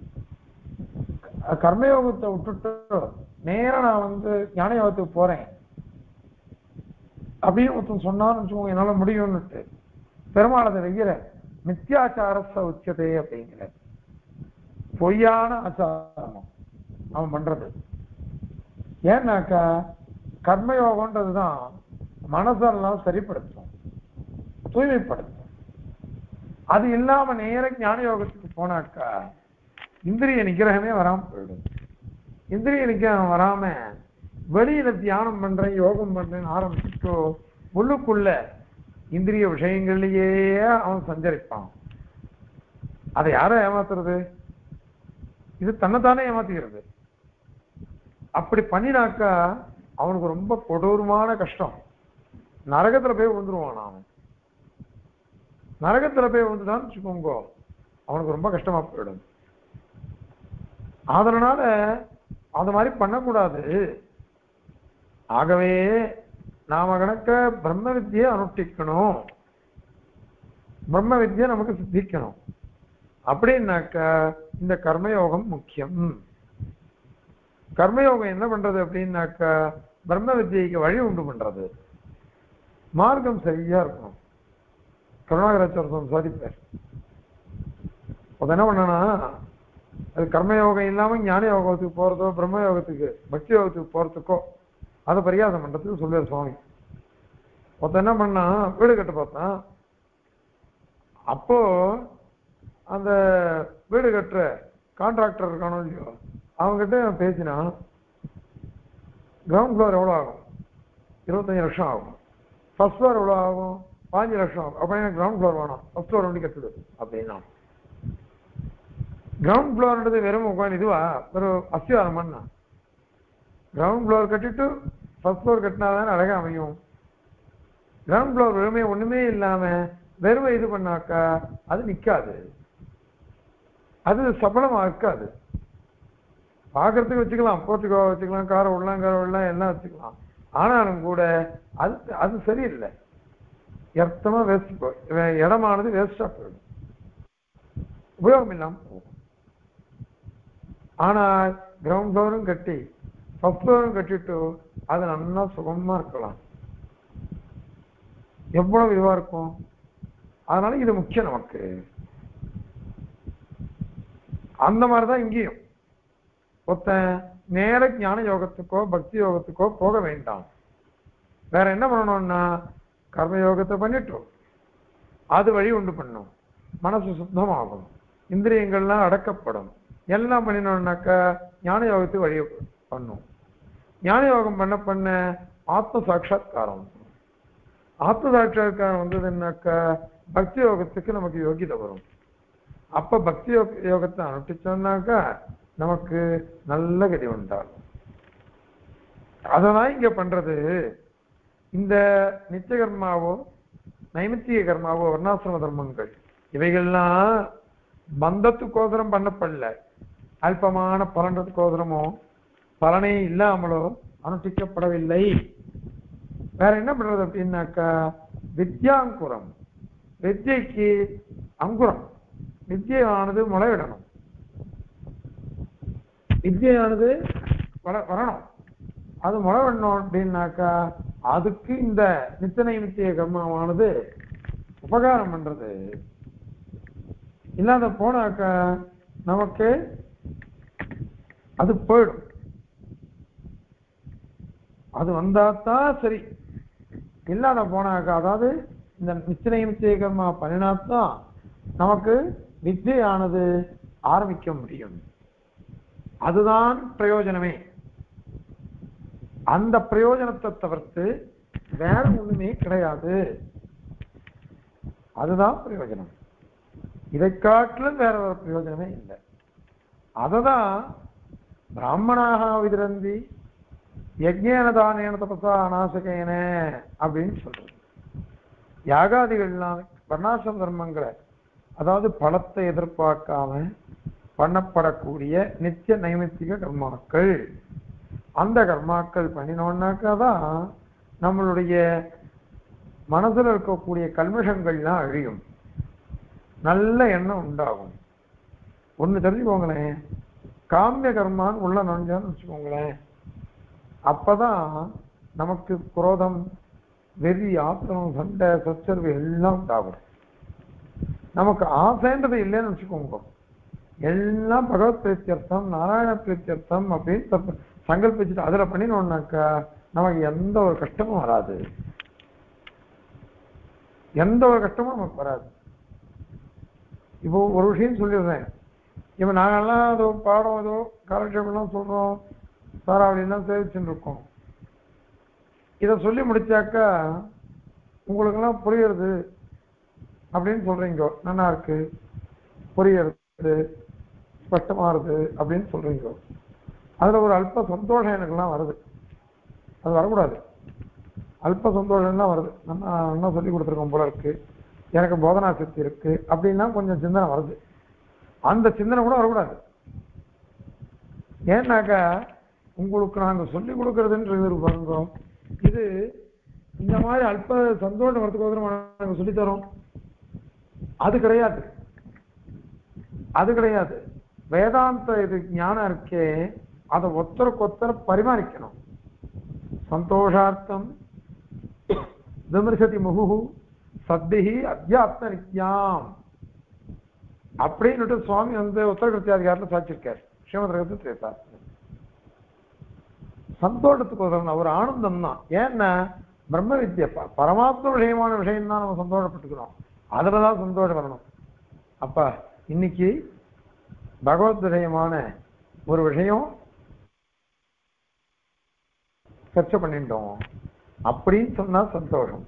கர்மயோகத்தை விட்டுட்டு நேரம் நான் ஞான யோகத்துக்கு போறேன் அப்படின்னு ஒருத்தன் சொன்னான்னு வச்சுக்கோங்க, என்னால முடியும்னுட்டு பெருமாள் அதை வெய்கிற மித்யாச்சாரச உச்சதே அப்படிங்கிற பொய்யான ஆச்சாரம் அவன் பண்றது. ஏன்னாக்கா கர்மயோகம்ன்றதுதான் மனசெல்லாம் சரிப்படுத்தும், தூய்மைப்படுத்தும். அது இல்லாம நேர ஞான யோகத்துக்கு போனாக்கா இந்திரிய நிகிரகமே வராம போயிடும். இந்திரிய நிகிரகம் வராம வெளியில தியானம் பண்றேன், யோகம் பண்றேன்னு ஆரம்பிச்சுட்டோ உள்ளுக்குள்ள இந்திரிய விஷயங்கள்லயே அவன் சஞ்சரிப்பான். அதை யார ஏமாத்துறது? இது தன்னைத்தானே ஏமாத்திக்கிறது. அப்படி பண்ணினாக்கா அவனுக்கு ரொம்ப கொடூரமான கஷ்டம். நரகத்துல போய் விழுந்துருவான். அவன் நரகத்துல போய் விழுந்துட்டான்னு வச்சுக்கோங்க, அவனுக்கு ரொம்ப கஷ்டமா போயிடும். அதனால அந்த மாதிரி பண்ணக்கூடாது. ஆகவே நாம கணக்க பிரம்ம வித்தியை அனுஷ்டிக்கணும், பிரம்ம வித்தியை நமக்கு சித்திக்கணும். அப்படின்னாக்க இந்த கர்மயோகம் முக்கியம். கர்மயோகம் என்ன பண்றது அப்படின்னாக்க பிரம்ம வித்தியைக்கு வழி உண்டு பண்றது. மார்க்கம் சரியா இருக்கணும். கருணாகராச்சாரம் சாதிப்பார். அது என்ன பண்ணனா, அது கர்மயோகம் இல்லாம ஞான யோகத்துக்கு போறதோ பிரம்ம யோகத்துக்கு பக்தி யோகத்துக்கு போறதுக்கோ அதை பரிகாசம் பண்றதுக்கு சொல்லுவார் சுவாமி. ஒருத்த என்ன பண்ணா, வீடு கட்ட பார்த்தான். அப்போ அந்த வீடு கட்டுற கான்ட்ராக்டர் இருக்கானோ இல்லையோ, அவங்ககிட்ட பேசினா கிரவுண்ட் ஃப்ளோர் எவ்வளோ ஆகும்? 25 லட்சம் ஆகும். ஃபர்ஸ்ட் ஃப்ளோர் எவ்வளோ ஆகும்? 5 லட்சம் ஆகும். அப்போ எனக்கு கிரவுண்ட் ஃப்ளோர் வேணும், ஃபர்ஸ்ட் ஃப்ளோர் வண்டி கட்டுது அப்படின்னா. கிரவுண்ட் ஃப்ளோர்ன்றது வெறும் உட்காந்து இதுவா ஒரு அஸ்திவாரம் பண்ணா? கிரவுண்ட் ஃப்ளோர் கட்டிட்டு ஃபர்ஸ்ட் ஃப்ளோர் கட்டினாதான் அழகா அமையும். கிரவுண்ட் ஃப்ளோர் வெறுமே ஒண்ணுமே இல்லாம வெறுமை இது பண்ணாக்கா அது நிக்காது, அது சபலமா இருக்காது. பாக்குறதுக்கு வச்சுக்கலாம், போர்ச்சுகோ வச்சுக்கலாம், காரை விடலாம், காரை விடலாம், எல்லாம் வச்சுக்கலாம். ஆனாலும் கூட அது அது சரியில்லை. எர்த்தமா வேஸ்ட் போய் இடமானது வேஸ்டா போயிடும், உபயோகம் இல்லாம போகும். ஆனா கிரவுண்ட் ஃப்ளோரும் கட்டி ஃபர்ஸ்ட் ஃப்ளோரும் கட்டிட்டு அது நல்லா சுகமா இருக்கலாம். எவ்வளவு இதுவா இருக்கும். அதனால இது முக்கியம் நமக்கு. அந்த மாதிரிதான் இங்கேயும் ஒருத்தன் நேர ஞான யோகத்துக்கோ பக்தி யோகத்துக்கோ போக வேண்டாம். வேற என்ன பண்ணணும்னா கர்ம யோகத்தை பண்ணிட்டோம், அது வழி உண்டு பண்ணும், மனசு சுத்தமாகும், இந்திரியங்கள்லாம் அடக்கப்படும். எல்லாம் பண்ணினோம்னாக்கா ஞான யோகத்துக்கு வழி பண்ணும். ஞான யோகம் பண்ண பண்ண ஆத்ம சாட்சா்காரம், ஆத்ம சாட்சா்காரம் வந்ததுன்னாக்கா பக்தி யோகத்துக்கு நமக்கு யோகிதை வரும். அப்ப பக்தி யோகத்தை அனுஷ்டிச்சோம்னாக்கா நமக்கு நல்ல கதி உண்டாகும். அததான் இங்க பண்றது. இந்த நித்திய கர்மாவோ நைமித்திய கர்மாவோ வர்ணாசிரம தர்மங்கள் இவைகள்லாம் பந்தத்துக்கோசரம் பண்ணப்படல, அல்பமான பலன்றதுக்கோசரமோ பலனே இல்லாமலோ அனுஷ்டிக்கப்படவில்லை. வேற என்ன பண்றது அப்படின்னாக்கா வித்யாங்குரம், வித்யைக்கு அங்குரம், வித்யானது முளைவிடணும், வித்யானது வரணும். அது முளைவிடணும் அப்படின்னாக்கா அதுக்கு இந்த நித்திய நைமித்திய கர்மாவானது உபகாரம் பண்றது. இல்லாத போனாக்கா நமக்கு அது போயிடும். அது வந்தாத்தான் சரி, இல்லாத போனாக்கா அதாவது இந்த நித்திய நைமித்திய கர்மா பண்ணினாத்தான் நமக்கு வித்யானது ஆரம்பிக்க முடியும். அதுதான் பிரயோஜனமே. அந்த பிரயோஜனத்தை தவிர்த்து வேற ஒண்ணுமே கிடையாது. அதுதான் பிரயோஜனம். இதை காட்டிலும் வேற ஒரு பிரயோஜனமே இல்லை. அததான் பிராமணாக விதிரந்தி யஜ்ஞேன தானேன தபசா அநாசகேன அப்படின்னு சொல்றது. யாகாதிகள்லாம் வர்ணாசிரம தர்மங்களை அதாவது பலத்தை எதிர்பார்க்காம பண்ணப்படக்கூடிய நித்திய நைமித்திக கர்மாக்கள், அந்த கர்மாக்கள் பண்ணினோம்னாக்கா தான் நம்மளுடைய மனசுல இருக்கக்கூடிய கல்மஷங்கள்லாம் அழியும், நல்ல எண்ணம் உண்டாகும். ஒண்ணு தெரிஞ்சுக்கோங்களேன், காமிய கர்மான்னு உள்ள நுழைஞ்சான்னு வச்சுக்கோங்களேன், அப்பதான் நமக்கு குரோதம், வெறி, ஆத்திரம், சண்டை, சச்சரவு எல்லாம் உண்டாகும். நமக்கு ஆசைன்றது இல்லைன்னு வச்சுக்கோங்க, எல்லாம் பகவத் பிரீத்தியர்த்தம், நாராயண பிரீத்தியர்த்தம் அப்படின்னு சங்கல்பிச்சுட்டு அதுல பண்ணினோம்னாக்கா நமக்கு எந்த ஒரு கஷ்டமும் வராது, எந்த ஒரு கஷ்டமும் நமக்கு வராது. இப்போ ஒரு விஷயம் சொல்லிடுறேன், இப்ப நாங்கெல்லாம் ஏதோ பாடம் ஏதோ காலட்சேபம்லாம் சொல்றோம், சாராவளியெல்லாம் சேவிச்சுட்டு இருக்கோம். இதை சொல்லி முடிச்சாக்கா உங்களுக்கெல்லாம் புரியுறது அப்படின்னு சொல்றீங்க, நல்லா இருக்கு, புரியுறது, ஸ்பஷ்டமாறுது அப்படின்னு சொல்றீங்க. அதுல ஒரு அல்ப சந்தோஷம் எனக்குலாம் வருது. அது வரக்கூடாது. அல்ப சந்தோஷம்லாம் வருது, நல்லா சொல்லி கொடுத்துருக்கோம் போல இருக்கு, எனக்கு போதனா சக்தி இருக்கு அப்படின்னா கொஞ்சம் சிந்தனை வருது. அந்த சிந்தனை கூட வரக்கூடாது. ஏன்னாக்கா உங்களுக்கு நாங்க சொல்லி கொடுக்கறதுன்றது பாருங்க, இது இந்த மாதிரி அல்ப சந்தோஷம் வரதுக்கு நாங்க சொல்லி தரோம், அது கிடையாது, அது கிடையாது. வேதாந்த இது ஞானம் இருக்கே, அதை ஒத்தருக்கு ஒத்தர பரிமாறிக்கணும். சந்தோஷார்த்தம் விமர்சதி முகு சத்திஹி அத்தியாத்ம நித்யாம் அப்படின்னு சுவாமி வந்து உத்தரகிருத்தியாதிகாரத்தில் சாட்சிருக்கார். ஸ்ரீமத் ரகசிய சந்தோஷத்துக்கு ஒரு ஆனந்தம் தான். ஏன்னா பிரம்ம வித்யா பரமாத்ம விஷயமான விஷயம் தான் நம்ம சந்தோஷப்பட்டுக்கிறோம், அதுலதான் சந்தோஷம் வரணும். அப்ப இன்னைக்கு பகவத் விஷயமான ஒரு விஷயம் சர்ச்சை பண்ணிட்டோம் அப்படின்னு சொன்னா சந்தோஷம்.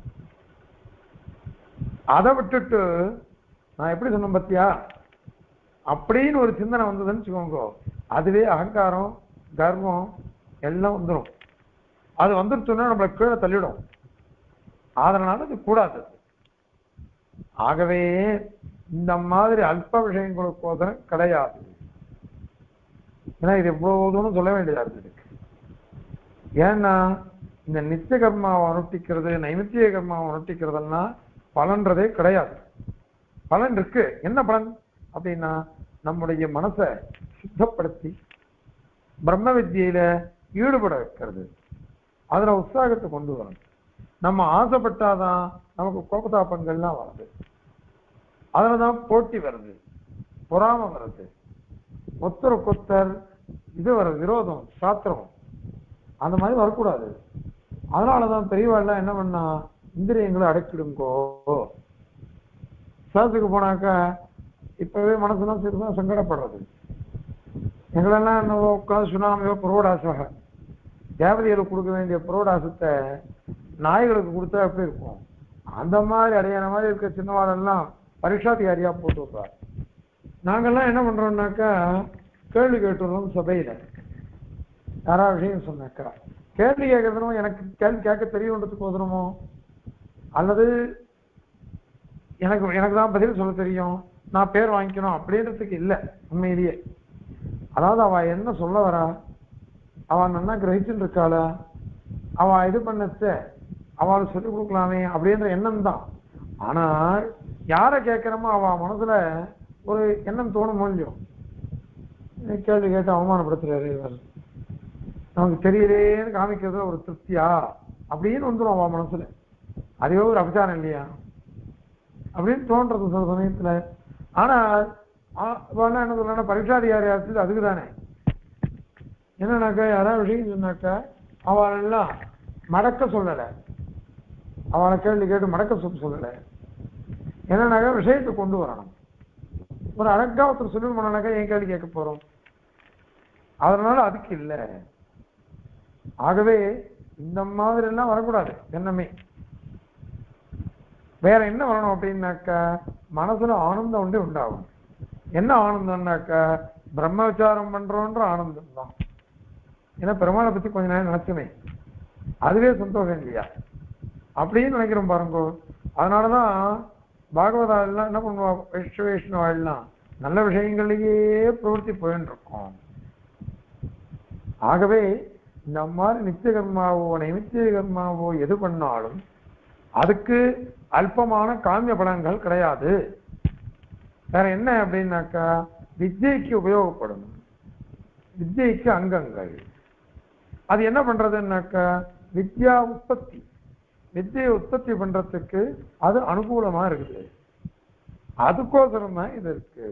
அதை விட்டுட்டு நான் எப்படி சொன்னேன் பத்தியா அப்படின்னு ஒரு சிந்தனை வந்ததுன்னு வச்சுக்கோங்க, அதுவே அகங்காரம், கர்வம் எல்லாம் வந்துடும். அது வந்துருச்சுன்னா நம்மளை கீழே தள்ளிடும். அதனால அது கூடாது. ஆகவே இந்த மாதிரி அல்ப விஷயங்களுக்கோசரம் கிடையாது. ஏன்னா இது எவ்வளவு சொல்ல வேண்டியதா இருக்கு. ஏன்னா இந்த நித்திய கர்மாவை அனுஷ்டிக்கிறது, நைமித்திய கர்மாவை அனுஷ்டிக்கிறதுனா பலன்றதே கிடையாது. பலன் இருக்கு. என்ன பலன் அப்படின்னா நம்முடைய மனசை சுத்தப்படுத்தி பிரம்ம வித்தியில ஈடுபட வைக்கிறது, அதுல உற்சாகத்தை கொண்டு வரணும். நம்ம ஆசைப்பட்டாதான் நமக்கு கோபதாபங்கள்லாம் வருது, அதுலதான் போட்டி வருது, பொறாமை வருது, ஒத்தருக்கொத்தர் இது வருது, விரோதம், சாத்திரம், அந்த மாதிரி வரக்கூடாது. அதனாலதான் பெரியவாள்லாம் என்ன பண்ணா, இந்திரியங்களை அடக்கிடுங்கோ, சாத்துக்கு போனாக்கா இப்பவே மனசுலாம் சரிதான் சங்கடப்படுறது. எங்களெல்லாம் என்னவோ உட்காந்து சுனாமியோ புரோடாசாக தேவதைகளுக்கு கொடுக்க வேண்டிய புரோடாசத்தை நாய்களுக்கு கொடுத்தா எப்படி இருக்கும்? அந்த மாதிரி அடையான மாதிரி இருக்க சின்னவாளெல்லாம் பரீட்சாதிகாரியா போட்டு விடுறாரு. நாங்கெல்லாம் என்ன பண்றோம்னாக்கா கேள்வி கேட்டுறோம் சபையில. யாராவது விஷயம் சொன்னாக்கா கேள்வி கேட்கறதுனோ எனக்கு கேள்வி கேட்க தெரியுன்றதுக்கு உதறமோ அல்லது எனக்கு தான் பதில் சொல்ல தெரியும் நான் பேர் வாங்கிக்கணும் அப்படின்றதுக்கு இல்லை. உண்மையிலேயே அதாவது அவ என்ன சொல்ல வரா, அவ நல்லா கிரகிச்சுட்டு இருக்காளா, அவ இது பண்ணச்ச அவளுக்கு சொல்லிக் கொடுக்கலாமே அப்படின்ற எண்ணம் தான். ஆனால் யாரை கேட்கிறோமோ அவ மனசுல ஒரு எண்ணம் தோணும் முடியும். கேள்வி கேட்டு அவமானப்படுத்துறாரு இவர், நமக்கு தெரியலேன்னு காமிக்கிறதுல ஒரு திருப்தியா அப்படின்னு வந்துடும் அவ மனசுல. அதுவே ஒரு அபச்சாரம் இல்லையா அப்படின்னு தோன்றது சில சமயத்துல. ஆனா என்ன சொல்றா பரீட்சாதிகாரி ஆச்சு அதுக்கு தானே. என்னன்னாக்கா யாராவது விஷயம் சொன்னாக்கா அவளெல்லாம் மடக்க சொல்லலை, அவளை கேள்வி கேட்டு மடக்க சொல்லலை. என்னன்னாக்கா விஷயத்தை கொண்டு வரணும். ஒரு அழகா ஒருத்தர் சொல்லி போனாக்கா என் கேள்வி கேட்க போறோம், அதனால அதுக்கு இல்லை. ஆகவே இந்த மாதிரி எல்லாம் வரக்கூடாது எண்ணமே. வேற என்ன வரணும் அப்படின்னாக்கா மனசுல ஆனந்தம் ஒன்றே உண்டாகும். என்ன ஆனந்தம்னாக்கா பிரம்ம விசாரம் பண்றோன்ற ஆனந்தம் தான். ஏன்னா பெருமாளை பத்தி கொஞ்ச நேரம் நினைச்சுமே அதுவே சந்தோஷம் இல்லையா அப்படின்னு நினைக்கிறோம் பாருங்க. அதனாலதான் பாகவதா எல்லாம் என்ன பண்ணுவா, வைஷ்ணவாள்லாம் நல்ல விஷயங்களையே பிரவர்த்தி போயின்னு இருக்கோம். ஆகவே இந்த மாதிரி நித்திய கர்மாவோ நைமித்திய கர்மாவோ எது பண்ணாலும் அதுக்கு அல்பமான காமிய பலன்கள் கிடையாது. வேற என்ன அப்படின்னாக்கா வித்யைக்கு உபயோகப்படும், வித்யைக்கு அங்கங்கள். அது என்ன பண்றதுன்னாக்கா வித்யா உற்பத்தி, வித்யை உற்பத்தி பண்றதுக்கு அது அனுகூலமா இருக்குது. அதுக்கோசரம் தான் இது இருக்கு.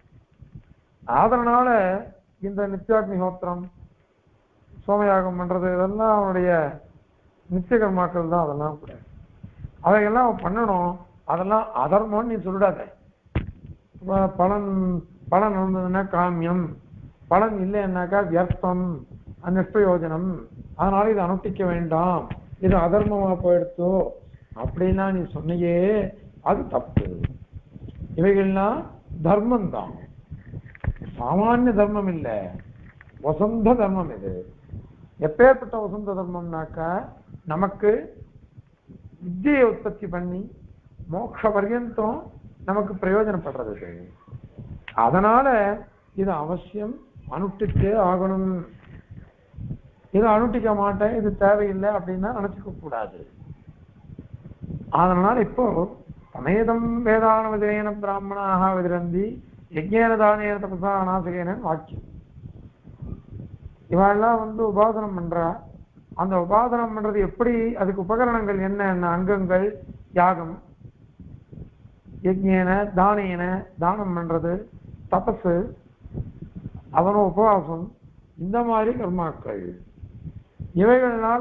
அதனால இந்த நித்யாக்னிஹோத்திரம் சோமயாகம் பண்றது இதெல்லாம் அவனுடைய நித்திய கர்மாக்கள் தான். அதெல்லாம் கூட அவைகள்லாம் பண்ணணும். அதெல்லாம் அதர்மம்னு நீ சொல்லிடாத. பலன் பலன் இருந்ததுன்னா காமியம், பலன் இல்லைன்னாக்கா வியர்த்தம் நிஷ்பிரயோஜனம், அதனால இதை அனுஷ்டிக்க வேண்டாம், இது அதர்மமா போயிடுத்தோ அப்படின்னா நீ சொன்னையே அது தப்பு. இவைகள்லாம் தர்மம் தான், சாமானிய தர்மம் இல்லை, வசந்த தர்மம். இது எப்பேற்பட்ட வசந்த தர்மம்னாக்கா நமக்கு வித்தியை உற்பத்தி பண்ணி மோட்ச பர்யந்தம் நமக்கு பிரயோஜனப்படுறது. அதனால இது அவசியம் அனுஷ்டிச்சே ஆகணும். இது அனுஷ்டிக்க மாட்டேன், இது தேவையில்லை அப்படின்னா நினைச்சுக்க கூடாது. அதனால இப்போ சமேதம் வேதான விதேன பிராமணாக விதிரந்தி யஜ்ஞேன தானேன தபசா அநாசகேன வாக்கியம். இவெல்லாம் உபாசனம் பண்றா. அந்த உபாசனம் பண்றது எப்படி, அதுக்கு உபகரணங்கள் என்ன அங்கங்கள், யாகம், யஜ்ஞேன தானேன தானம் பண்றது, தபசு, அவனும் உபவாசம், இந்த மாதிரி கர்மாக்கள். இவைகள்னால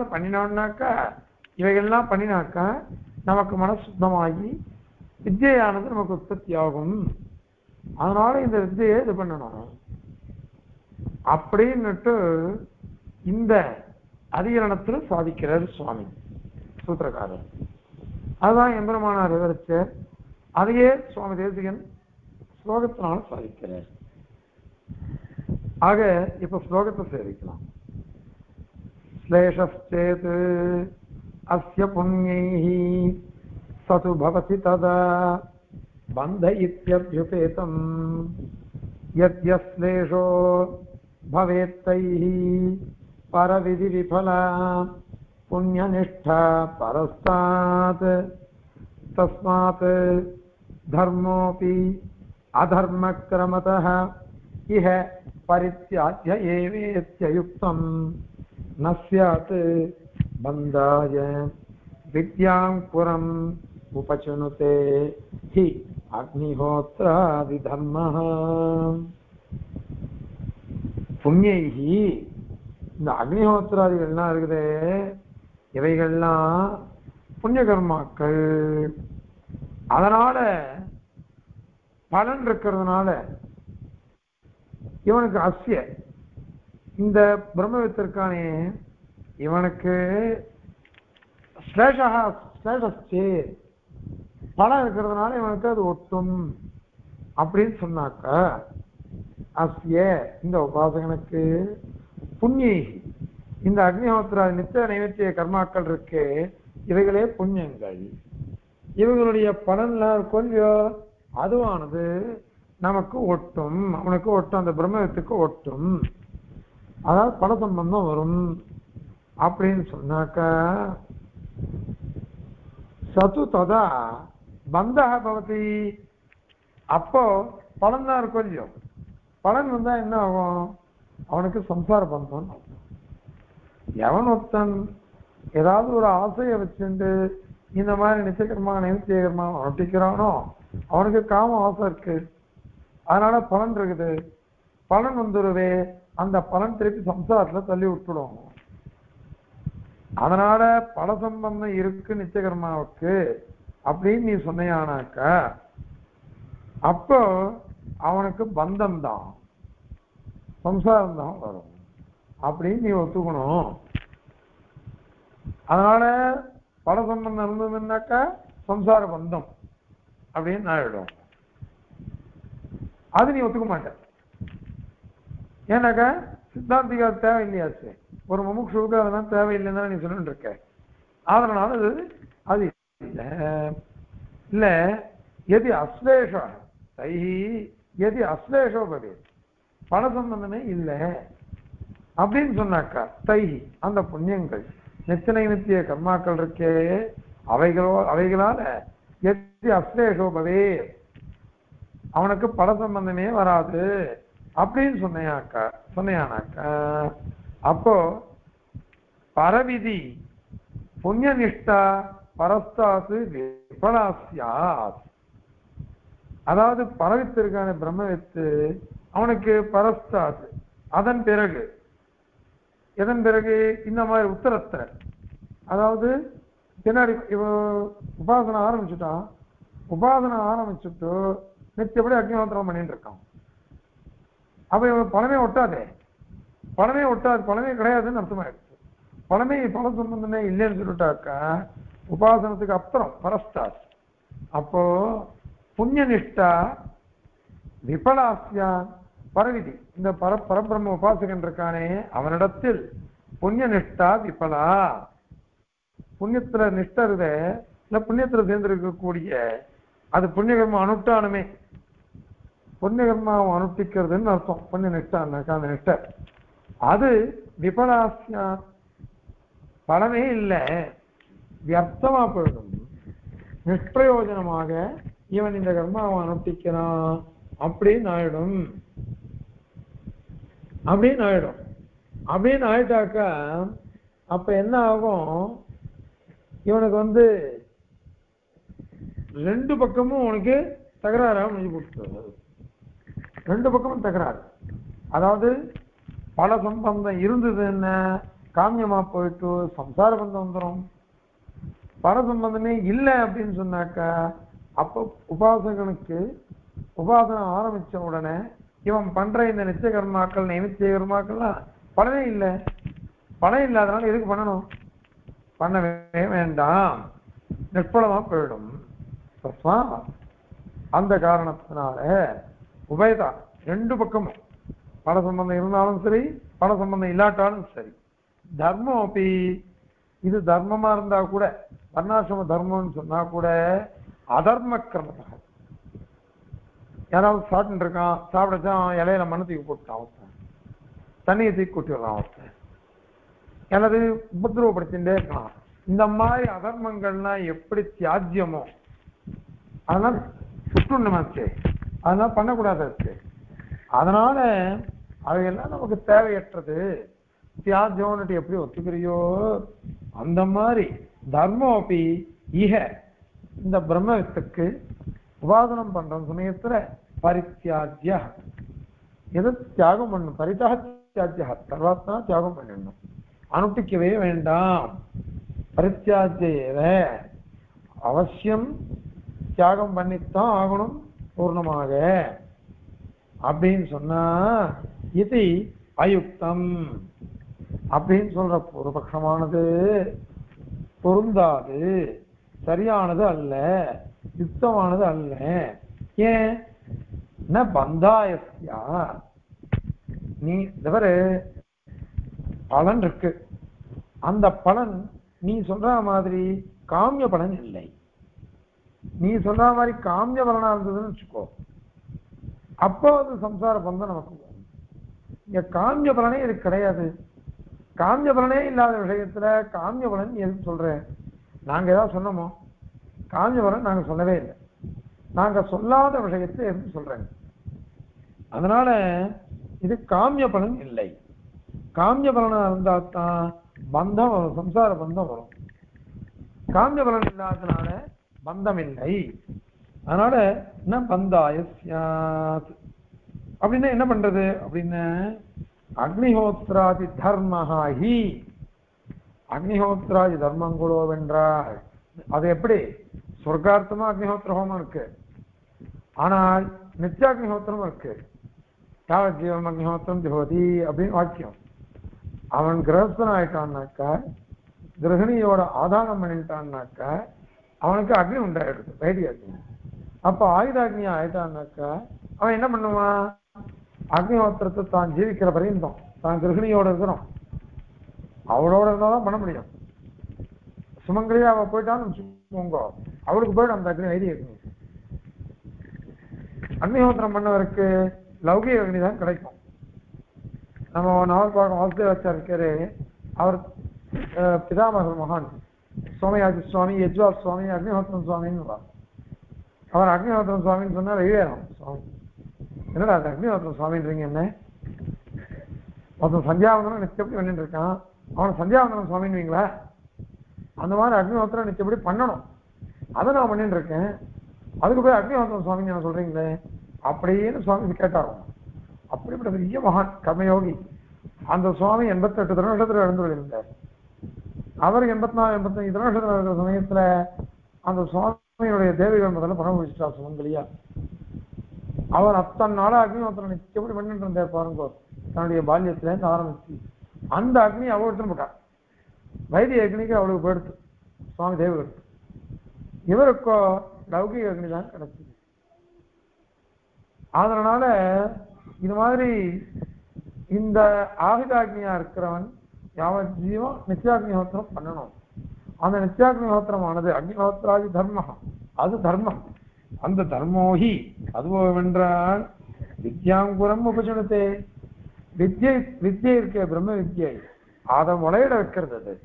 பண்ணினாக்கா நமக்கு மனசு சுத்தமாகி வித்யானது நமக்கு உற்பத்தி ஆகும். அதனால இந்த வித்தியை இது பண்ணணும் அப்படின்னுட்டு இந்த அதிகரணத்துல சாதிக்கிறார் சுவாமி சூத்திரக்காரர். அதுதான் எம்பெருமானார் விவரிச்ச அதையே சுவாமி தேசிகன் ஸ்லோகத்தினால சாதிக்கிறார். ஆக இப்ப ஸ்லோகத்தை சேவிக்கலாம். ஸ்லேஷேத் அஸ்ய புண்ணியைஹி சது பவதி ததா பந்த இத்யப்யுபேதம் யத்யஸ்லேஷோ பவேத்தைஹி பரவிதி விபலா புண்ணியநிஷ்டா பரஸ்தாத் தஸ்மாத் தர்மோபி அதர்மக்ரமதः இஹ பரித்யாஜ்ய ஏவேத்யயுக்தம் ந ஸ்யாத் பந்தாய வித்யாம் புரம் உபசுனுதே ஹி அக்னிஹோத்ராதி தர்மः. புண்ணியைஹி, இந்த அக்னிஹோத்திராதிகள்லாம் இருக்குது, இவைகள்லாம் புண்ணிய கர்மாக்கள். அதனால பலன் இருக்கிறதுனால இவனுக்கு அஸ்ய இந்த பிரம்மவித்திற்கானே இவனுக்கு ஸ்லேஷஸ்தே பலன் இருக்கிறதுனால இவனுக்கு அது ஒட்டும் அப்படின்னு சொன்னாக்க அஸ்ய இந்த உபாசகனுக்கு புண்ணியை இந்த அக்னிஹோத்திர நித்திய நைவேத்திய கர்மாக்கள் இருக்கு, இவைகளே புண்ணியங்கள். இவங்களுடைய பலன்ல கொல்லியோ அதுவானது நமக்கு ஒட்டும், அவனுக்கு ஒட்டும், அந்த பிரம்மத்துக்கு ஒட்டும், அதாவது பல சம்பந்தம் வரும் அப்படின்னு சொன்னாக்க சது ததா பந்தா பவதி. அப்போ பலன் தான் இருக்கும் இல்லையோ, பலன் வந்தா என்ன ஆகும், அவனுக்கு சம்சார பந்தம். எவன் ஒருத்தன் ஏதாவது ஒரு ஆசையை வச்சுட்டு இந்த மாதிரி நிச்சயகரமா நைத்தியகரமா ஒட்டிக்கிறானோ அவனுக்கு காம ஆசை இருக்கு, அதனால பலன் இருக்குது. பலன் வந்துருவே, அந்த பலன் திருப்பி சம்சாரத்துல தள்ளி விட்டுடும். அதனால பல சம்பந்தம் இருக்கு நிச்சயகர்மாவுக்கு அப்படின்னு நீ சொன்னையானாக்க அப்போ அவனுக்கு பந்தம் தான், சம்சாரம் தான் வரும் அப்படின்னு நீ ஒத்துக்கணும். அதனால பல சம்பந்தம் இருந்ததுன்னாக்கா சம்சார பந்தம் அப்படின்னு ஆயிடும். அது நீ ஒத்துக்க மாட்ட. ஏன்னாக்கா சித்தாந்திக்கு அது தேவையில்லையாச்சு, ஒரு முமுட்சுவுக்கு அதெல்லாம் தேவையில்லைன்னு தான் நீ சொல்லிட்டு இருக்க. அதனால அது இல்ல எது அஸ்லேஷோ தைஹி எது அஸ்லேஷோ பவே பல சம்பந்தமே இல்லை அப்படின்னு சொன்னாக்கா தைஹி அந்த புண்ணியங்கள் நித்திய நித்திய கர்மாக்கள் இருக்கே அவைகளால எது அஸ்லேஷோ பவே அவனுக்கு பல சம்பந்தமே வராது அப்படின்னு சொன்னையானாக்கா அப்போ பரவிதி புண்ணியனிஷ்டா பரஸ்தாத்து விபலாசியாத். அதாவது பரவித்திற்கான பிரம்மவித்து அவனுக்கு பரஸ்தாத்து அதன் பிறகு எதன் பிறகு இந்த மாதிரி உத்தரத்தை, அதாவது பின்னாடி உபாசனை ஆரம்பிச்சுட்டான், உபாசனை ஆரம்பிச்சுட்டு நித்தியப்படி அக்னிஹோத்திரம் பண்ணிட்டு இருக்கான். அப்ப இவன் பழமே ஒட்டாது, பழமே கிடையாதுன்னு அர்த்தமாயிடுச்சு. பழமே பல சம்பந்தமே இல்லைன்னு சொல்லிட்டாக்கா உபாசனத்துக்கு அப்புறம் பரஸ்தாத். அப்போ புண்ணியனிஷ்டா விபலாசியா பரவிதி இந்த பரபிரம்ம உபாசகன் இருக்கானே அவனிடத்தில் புண்ணியனிஷ்டா விபலா புண்ணியத்துல நிஷ்டருத இல்ல புண்ணியத்துல சேர்ந்திருக்கக்கூடிய அது புண்ணியகர்மா அனுஷ்டானமே, புண்ணியகர்மாவை அனுஷ்டிக்கிறதுன்னு அர்த்தம். புண்ணிய நிஷ்டான்னாக்கா அந்த நிஷ்டர் அது விபலாசியா பலமே இல்லை, வியர்த்தமா போயிடும், நிஷ்பிரயோஜனமாக இவன் இந்த கர்மாவை அனுஷ்டிக்கிறான் அப்படின்னு ஆயிடும். அப்படின்னு ஆயிட்டாக்கா அப்ப என்ன ஆகும், இவனுக்கு ரெண்டு பக்கமும் உனக்கு தகராறா முடிஞ்சு கொடுத்துருது. ரெண்டு பக்கமும் தகராறு. அதாவது பல சம்பந்தம் இருந்தது என்ன காமியமா போயிட்டு சம்சார பந்தம் வந்துடும். பல சம்பந்தமே இல்லை அப்படின்னு சொன்னாக்கா அப்போ உபாசகனுக்கு உபாசனை ஆரம்பிச்ச உடனே இவன் பண்ற இந்த நித்திய கர்மாக்கள் நைமித்திய கர்மாக்கள்லாம் பலனே இல்லை. பலன் இல்லாதனால எதுக்கு பண்ணணும், பண்ணவே வேண்டாம், நிஷ்பலமா போயிடும். அந்த காரணத்தினால உபயதா ரெண்டு பக்கமும் பல சம்பந்தம் இருந்தாலும் சரி பல சம்பந்தம் இல்லாட்டாலும் சரி தர்மம் அப்படி இது தர்மமா இருந்தா கூட வர்ணாசிரம தர்மம்னு சொன்னா கூட அதர்ம கிரமமாக யாராவது சாப்பிட்டு இருக்கான், சாப்பிடச்சா இலையில மண்ணு தூக்கி போட்டுட்டான் அவஸ்தை, தண்ணியை தூக்கி கொட்டிடுறான் அவஸ்தை, எனது உபதிரவப்படுத்திட்டே இருக்கலாம். இந்த மாதிரி அதர்மங்கள்லாம் எப்படி தியாஜ்யமோ அதெல்லாம் சுற்றுமாச்சு, அதெல்லாம் பண்ணக்கூடாது. அதனால அவையெல்லாம் நமக்கு தேவையற்றது. தியாஜ்யம்னுட்டு எப்படி ஒத்துக்கிறியோ அந்த மாதிரி தர்மம் அப்படி ஈக இந்த பிரம்மத்துக்கு உபாசனம் பண்ற சமயத்துல பரித்தியாஜ்ய எதை தியாகம் பண்ணணும், பரிதாக தியாஜ்யா சர்வாத்மா தியாகம் பண்ணிடணும், அனுஷ்டிக்கவே வேண்டாம். பரித்தியாஜ்ய அவசியம் தியாகம் பண்ணித்தான் ஆகணும். பூர்ணமாக அப்படின்னு சொன்னா இது அயுக்தம் அப்படின்னு சொல்ற பூர்வபக்ஷமானது பொருந்தாது, சரியானது அல்ல, யுக்தமானது அல்ல. ஏன் பந்தாயஸ்யா, நீ தவிர பலன் இருக்கு, அந்த பலன் நீ சொல்ற மாதிரி காமிய பலன் இல்லை. நீ சொல்ற மாதிரி காமிய பலனா இருந்ததுன்னு வச்சுக்கோ, அப்போ அது சம்சார பந்தம் நமக்கு வரும். இங்க காமிய பலனே இது கிடையாது. காமிய பலனே இல்லாத விஷயத்துல காமிய பலன் எதுக்கு சொல்றேன்? நாங்க ஏதாவது சொன்னோமோ? காமிய பலன் நாங்க சொல்லவே இல்லை. நாங்க சொல்லாத விஷயத்தை எதுக்கு சொல்றேங்க? அதனால இது காமிய பலன் இல்லை. காமிய பலனா இருந்தா தான் பந்தம் வரும், சம்சார பந்தம் வரும். காமிய பலன் இல்லாததுனால பந்தம் இல்லை. அதனால என்ன பந்தாயஸ்யாத் அப்படின்னா என்ன பண்றது அப்படின்னு, அக்னிஹோத்ராதி தர்மஹி, அக்னிஹோத்ராதி தர்மங்களோ வென்றால் அது எப்படி சொர்க்கார்த்தமா அக்னிஹோத்திர ஹோமம் இருக்கு, ஆனால் நித்தியாக்னிஹோத்திரம் இருக்கு. ஜீவம் அக்னிஹோத்திரம் ஜோதி அப்படின்னு வாக்கியம். அவன் கிரகஸ்தன் ஆயிட்டான்னாக்கா, கிரகணியோட ஆதாரம் பண்ணிட்டான்னாக்கா அவனுக்கு அக்னி உண்டாயிடுது, வைதி அக்னி. அப்ப ஆயுதாக்னியா ஆயிட்டான்னாக்கா அவன் என்ன பண்ணுவான்? அக்னிஹோத்திரத்தை தான் ஜீவிக்கிற பரியந்தம் தான் கிரகணியோட இருக்கிறோம், அவளோட இருந்தாதான் பண்ண முடியும். சுமங்கலியா அவ போயிட்டான்னு வச்சுக்கோங்க, அவளுக்கு போயிடும் அந்த அக்னி, வைதி அக்னி. அக்னிஹோத்திரம் பண்ணவருக்கு லௌகிக அக்னி தான் கிடைக்கும். நம்ம நவல்பாகம் வாசுதேவாச்சார் இருக்காரு, அவர் பிதாமகர் மகான் சோமயாஜி சுவாமி, யஜ்வால் சுவாமி, அக்னிஹோத்திரம் சுவாமின்னு. அவர் அக்னிஹோத்திரம் சுவாமின்னு சொன்னா ரவிவேரம் சுவாமி. என்னடா அது அக்னிஹோத்திரம் சுவாமின்றீங்க? என்ன ஒருத்தன் சந்தியாவந்தனம் நிச்சயப்படி பண்ணிட்டு இருக்கான், அவனை சந்தியாவந்தனம் சுவாமின்னுவீங்களா? அந்த மாதிரி அக்னிஹோத்திரம் நிச்சயப்படி பண்ணணும், அதை நான் பண்ணிட்டு இருக்கேன், அதுக்கு போய் அக்னிஹோத்திரம் சுவாமின்னு நான் சொல்றீங்களே அப்படின்னு சுவாமி கேட்டாரும். அப்படிப்பட்ட பெரிய மகான் கர்மயோகி. அந்த சுவாமி 88 திருநட்சத்திரம் எழுந்துள்ளார். அவர் 84 85 திருநட்சத்திரம் இருக்கிற சமயத்துல அந்த சுவாமியுடைய தேவிகள் முதல்ல பணம் முடிச்சிட்டா சுமங்கலியா. அவர் அத்தனை நாளா அக்னிஹோத்திரம் எப்படி பண்ணிட்டு இருந்தார் பாருங்க, தன்னுடைய பால்யத்துல இருந்து ஆரம்பிச்சு. அந்த அக்னி அவள் எடுத்துன்னு போட்டார், வைத்திய அக்னிக்கு அவளுக்கு போயிடுத்து சுவாமி தேவிகள். இவருக்கோ லௌகிக அக்னி தான் கிடைச்சது. அதனால இது மாதிரி இந்த ஆயுதாக்னியா இருக்கிறவன் யாவத் ஜீவம் நித்தியாக்னிஹோத்திரம் பண்ணணும். அந்த நித்தியாக்னிஹோத்திரமானது அக்னிஹோத்திராதி தர்மம், அது தர்மம். அந்த தர்மோஹி அதுவென்றால் வித்யாங்குரம் உபஜனத்தே, வித்யை இருக்க பிரம்ம வித்யை அதை முளையிட வைக்கிறது. அது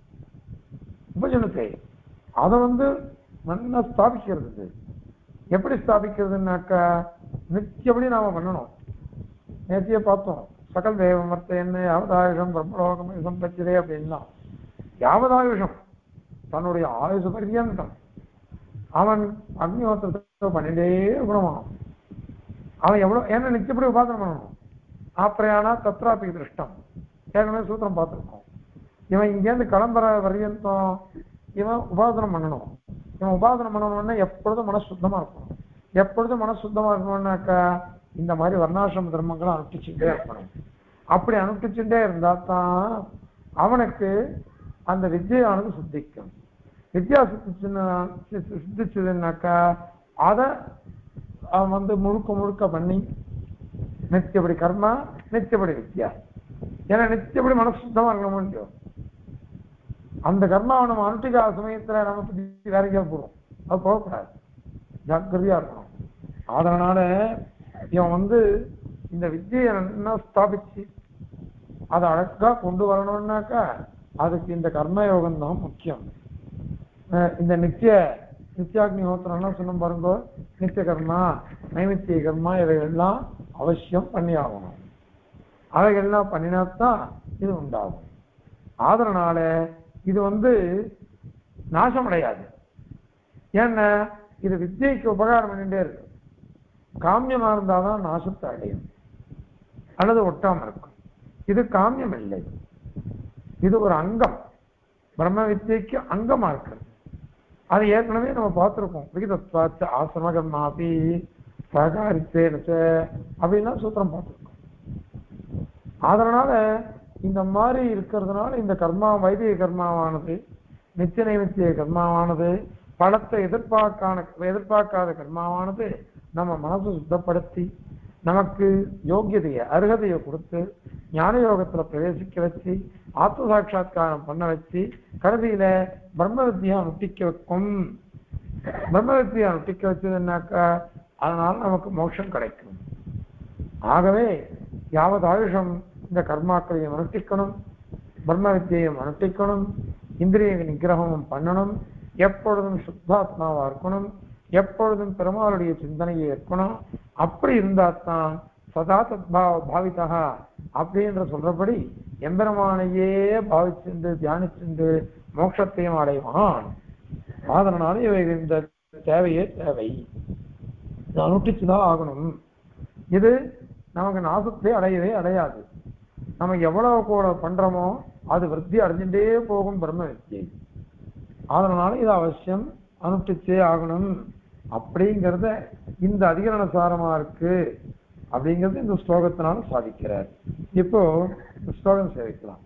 உபஜனத்தை அதை நல்லா ஸ்தாபிக்கிறது. எப்படி ஸ்தாபிக்கிறதுனாக்கா நித்தியப்படி நாம பண்ணணும். நேற்றையே பார்த்தோம், சகல் தேவமர்த்த என்ன யாவதாயுஷம் பிரம்மலோகம் சம்பச்சதே அப்படின்னா, யாவதாயுஷம் தன்னுடைய ஆயுசு பரியந்தம் அவன் அக்னிஹோத்திரத்தை பண்ணிட்டே இருக்கணுமா. அவன் எவ்வளவு ஏன்னா நித்தியப்படி உபாசனம் பண்ணணும். ஆப்ரையானா தத்ராபி திருஷ்டம், ஏற்கனவே சூத்திரம் பார்த்துருக்கோம். இவன் இங்கேருந்து கிளம்புற பரியந்தம் இவன் உபாசனம் பண்ணணும். இவன் உபாசனம் பண்ணணும்னா எப்பொழுதும் மனசுத்தமா இருக்கணும். எப்பொழுதும் மனசுத்தமா இருக்கணும்னாக்கா இந்த மாதிரி வர்ணாசிரம தர்மங்களை அனுஷ்டிச்சுட்டே இருக்கணும். அப்படி அனுஷ்டிச்சுட்டே இருந்தா தான் அவனுக்கு அந்த வித்யானது சித்திக்கும். வித்யா சித்திச்சதுன்னாக்கா அதை அவன் முழுக்க முழுக்க பண்ணி நித்தியப்படி கர்மா, நித்தியப்படி வித்யா. ஏன்னா நித்தியப்படி மனசுத்தமா இருக்கணும் முடியும். அந்த கர்மாவை நம்ம அனுஷ்டிக்காத சமயத்துல நம்ம வேற எங்கேயா போறோம், அது போகக்கூடாது, ஜாக்கிரதையா இருக்கணும். அதனால இவன் இந்த வித்தியை என்ன ஸ்தாபிச்சு அதை அழகா கொண்டு வரணும்னாக்கா அதுக்கு இந்த கர்மயோகம் தான் முக்கியம். இந்த நித்தியாக்னிஹோத்திரம்லாம் சொன்ன பாருங்க, நித்திய கர்மா, நைமித்திய கர்மா இவைகள்லாம் அவசியம் பண்ணி ஆகணும். அவைகள்லாம் பண்ணினாத்தான் இது உண்டாகும். அதனால இது நாசமடையாது. ஏன்னா இது வித்தியைக்கு உபகாரம் பண்ணிட்டே இருக்கு. காமியமா இருந்தாதான் நாசத்தை அடையும் அல்லது ஒட்டாம இருக்கும். இது காமியம் இல்லை, இது ஒரு அங்கம், பிரம்ம வித்தியைக்கு அங்கமா இருக்கு. அது ஏற்கனவே நம்ம பார்த்திருக்கோம். விகிதத்வாச்ச ஆசிரம கர்மாபி சகாரித்தேனச்ச அப்படின்லாம் சூத்திரம் பார்த்துருக்கோம். அதனால இந்த மாதிரி இருக்கிறதுனால இந்த கர்மா வைதிக கர்மாவானது நித்திய நைமித்திய கர்மாவானது பலத்தை எதிர்பார்க்காத கர்மாவானது நம்ம மனசை சுத்தப்படுத்தி நமக்கு யோகியதைய அருகதையை கொடுத்து ஞான யோகத்துல பிரவேசிக்க வச்சு ஆத்ம சாட்சா்காரம் பண்ண வச்சு கருதியில பிரம்ம வித்யா நுட்டிக்க வைக்கும். பிரம்ம வித்யா நுட்டிக்க வச்சதுன்னாக்கா அதனால நமக்கு மோட்சம் கிடைக்கும். ஆகவே யாவது ஆயுஷம் இந்த கர்மாக்களையும் அனுஷ்டிக்கணும், பிரம்ம வித்தியையும் அனுஷ்டிக்கணும், இந்திரிய நிகிரகமும் பண்ணணும், எப்பொழுதும் சுத்தாத்மாவா இருக்கணும், எப்பொழுதும் பெருமாளுடைய சிந்தனையை இருக்கணும். அப்படி இருந்தாத்தான் சதா பாவிதா அப்படின்ற சொல்றபடி எம்பெருமானையே பாவிச்சுண்டு தியானிச்சுண்டு மோட்சத்தையும் அடைவான். அதனால இவை இந்த தேவையே தேவை, அனுஷ்டிச்சுதான் ஆகணும். இது நமக்கு நாசத்தை அடையவே அடையாது. நம்ம எவ்வளவு கூட பண்றோமோ அது விருத்தி அடைஞ்சுட்டே போகும் பிரம்ம வித்தியை. அதனால இது அவசியம் அனுஷ்டிச்சே ஆகணும் அப்படிங்கிறத இந்த அதிகரண சாரமா இருக்கு அப்படிங்கிறது இந்த ஸ்லோகத்தினால சாதிக்கிறார். இப்போ ஸ்லோகம் சேவிக்கலாம்.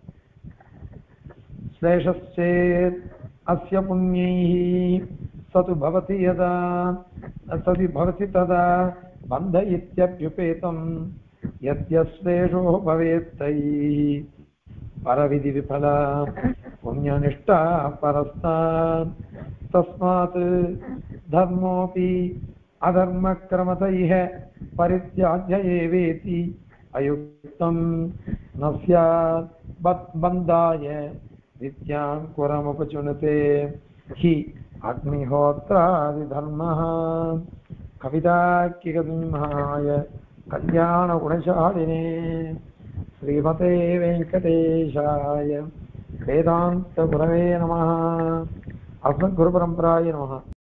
ஸ்லேஷச்சேத் அஸ்ய புண்ணியைஹி சது பவதி யதா சதி பவதி ததா பந்த இத்யப்யுபேதம் யத்யஸ்லேஷோ பவேத் தைஹி பரவிதி விபலா புண்ணியநிஷ்டா பரஸ்தாத் தஸ்மாத் தர்மோபி அதர்மக்ரமதைஹ பரித்யாஜ்ய ஏவேதி அயுக்தம் ந ஸ்யாத் பந்தாய வித்யாம் குரமுபசுனதே ஹி அக்னிஹோத்ராதி தர்மः. கவிதாக்கிகசிம்ஹாய கல்யாண குணசாலினே ஸ்ரீமதே வெங்கடேஷாய வேதாந்த குரவே நமः. அஸ்மத் குரு பரம்பராய நமः.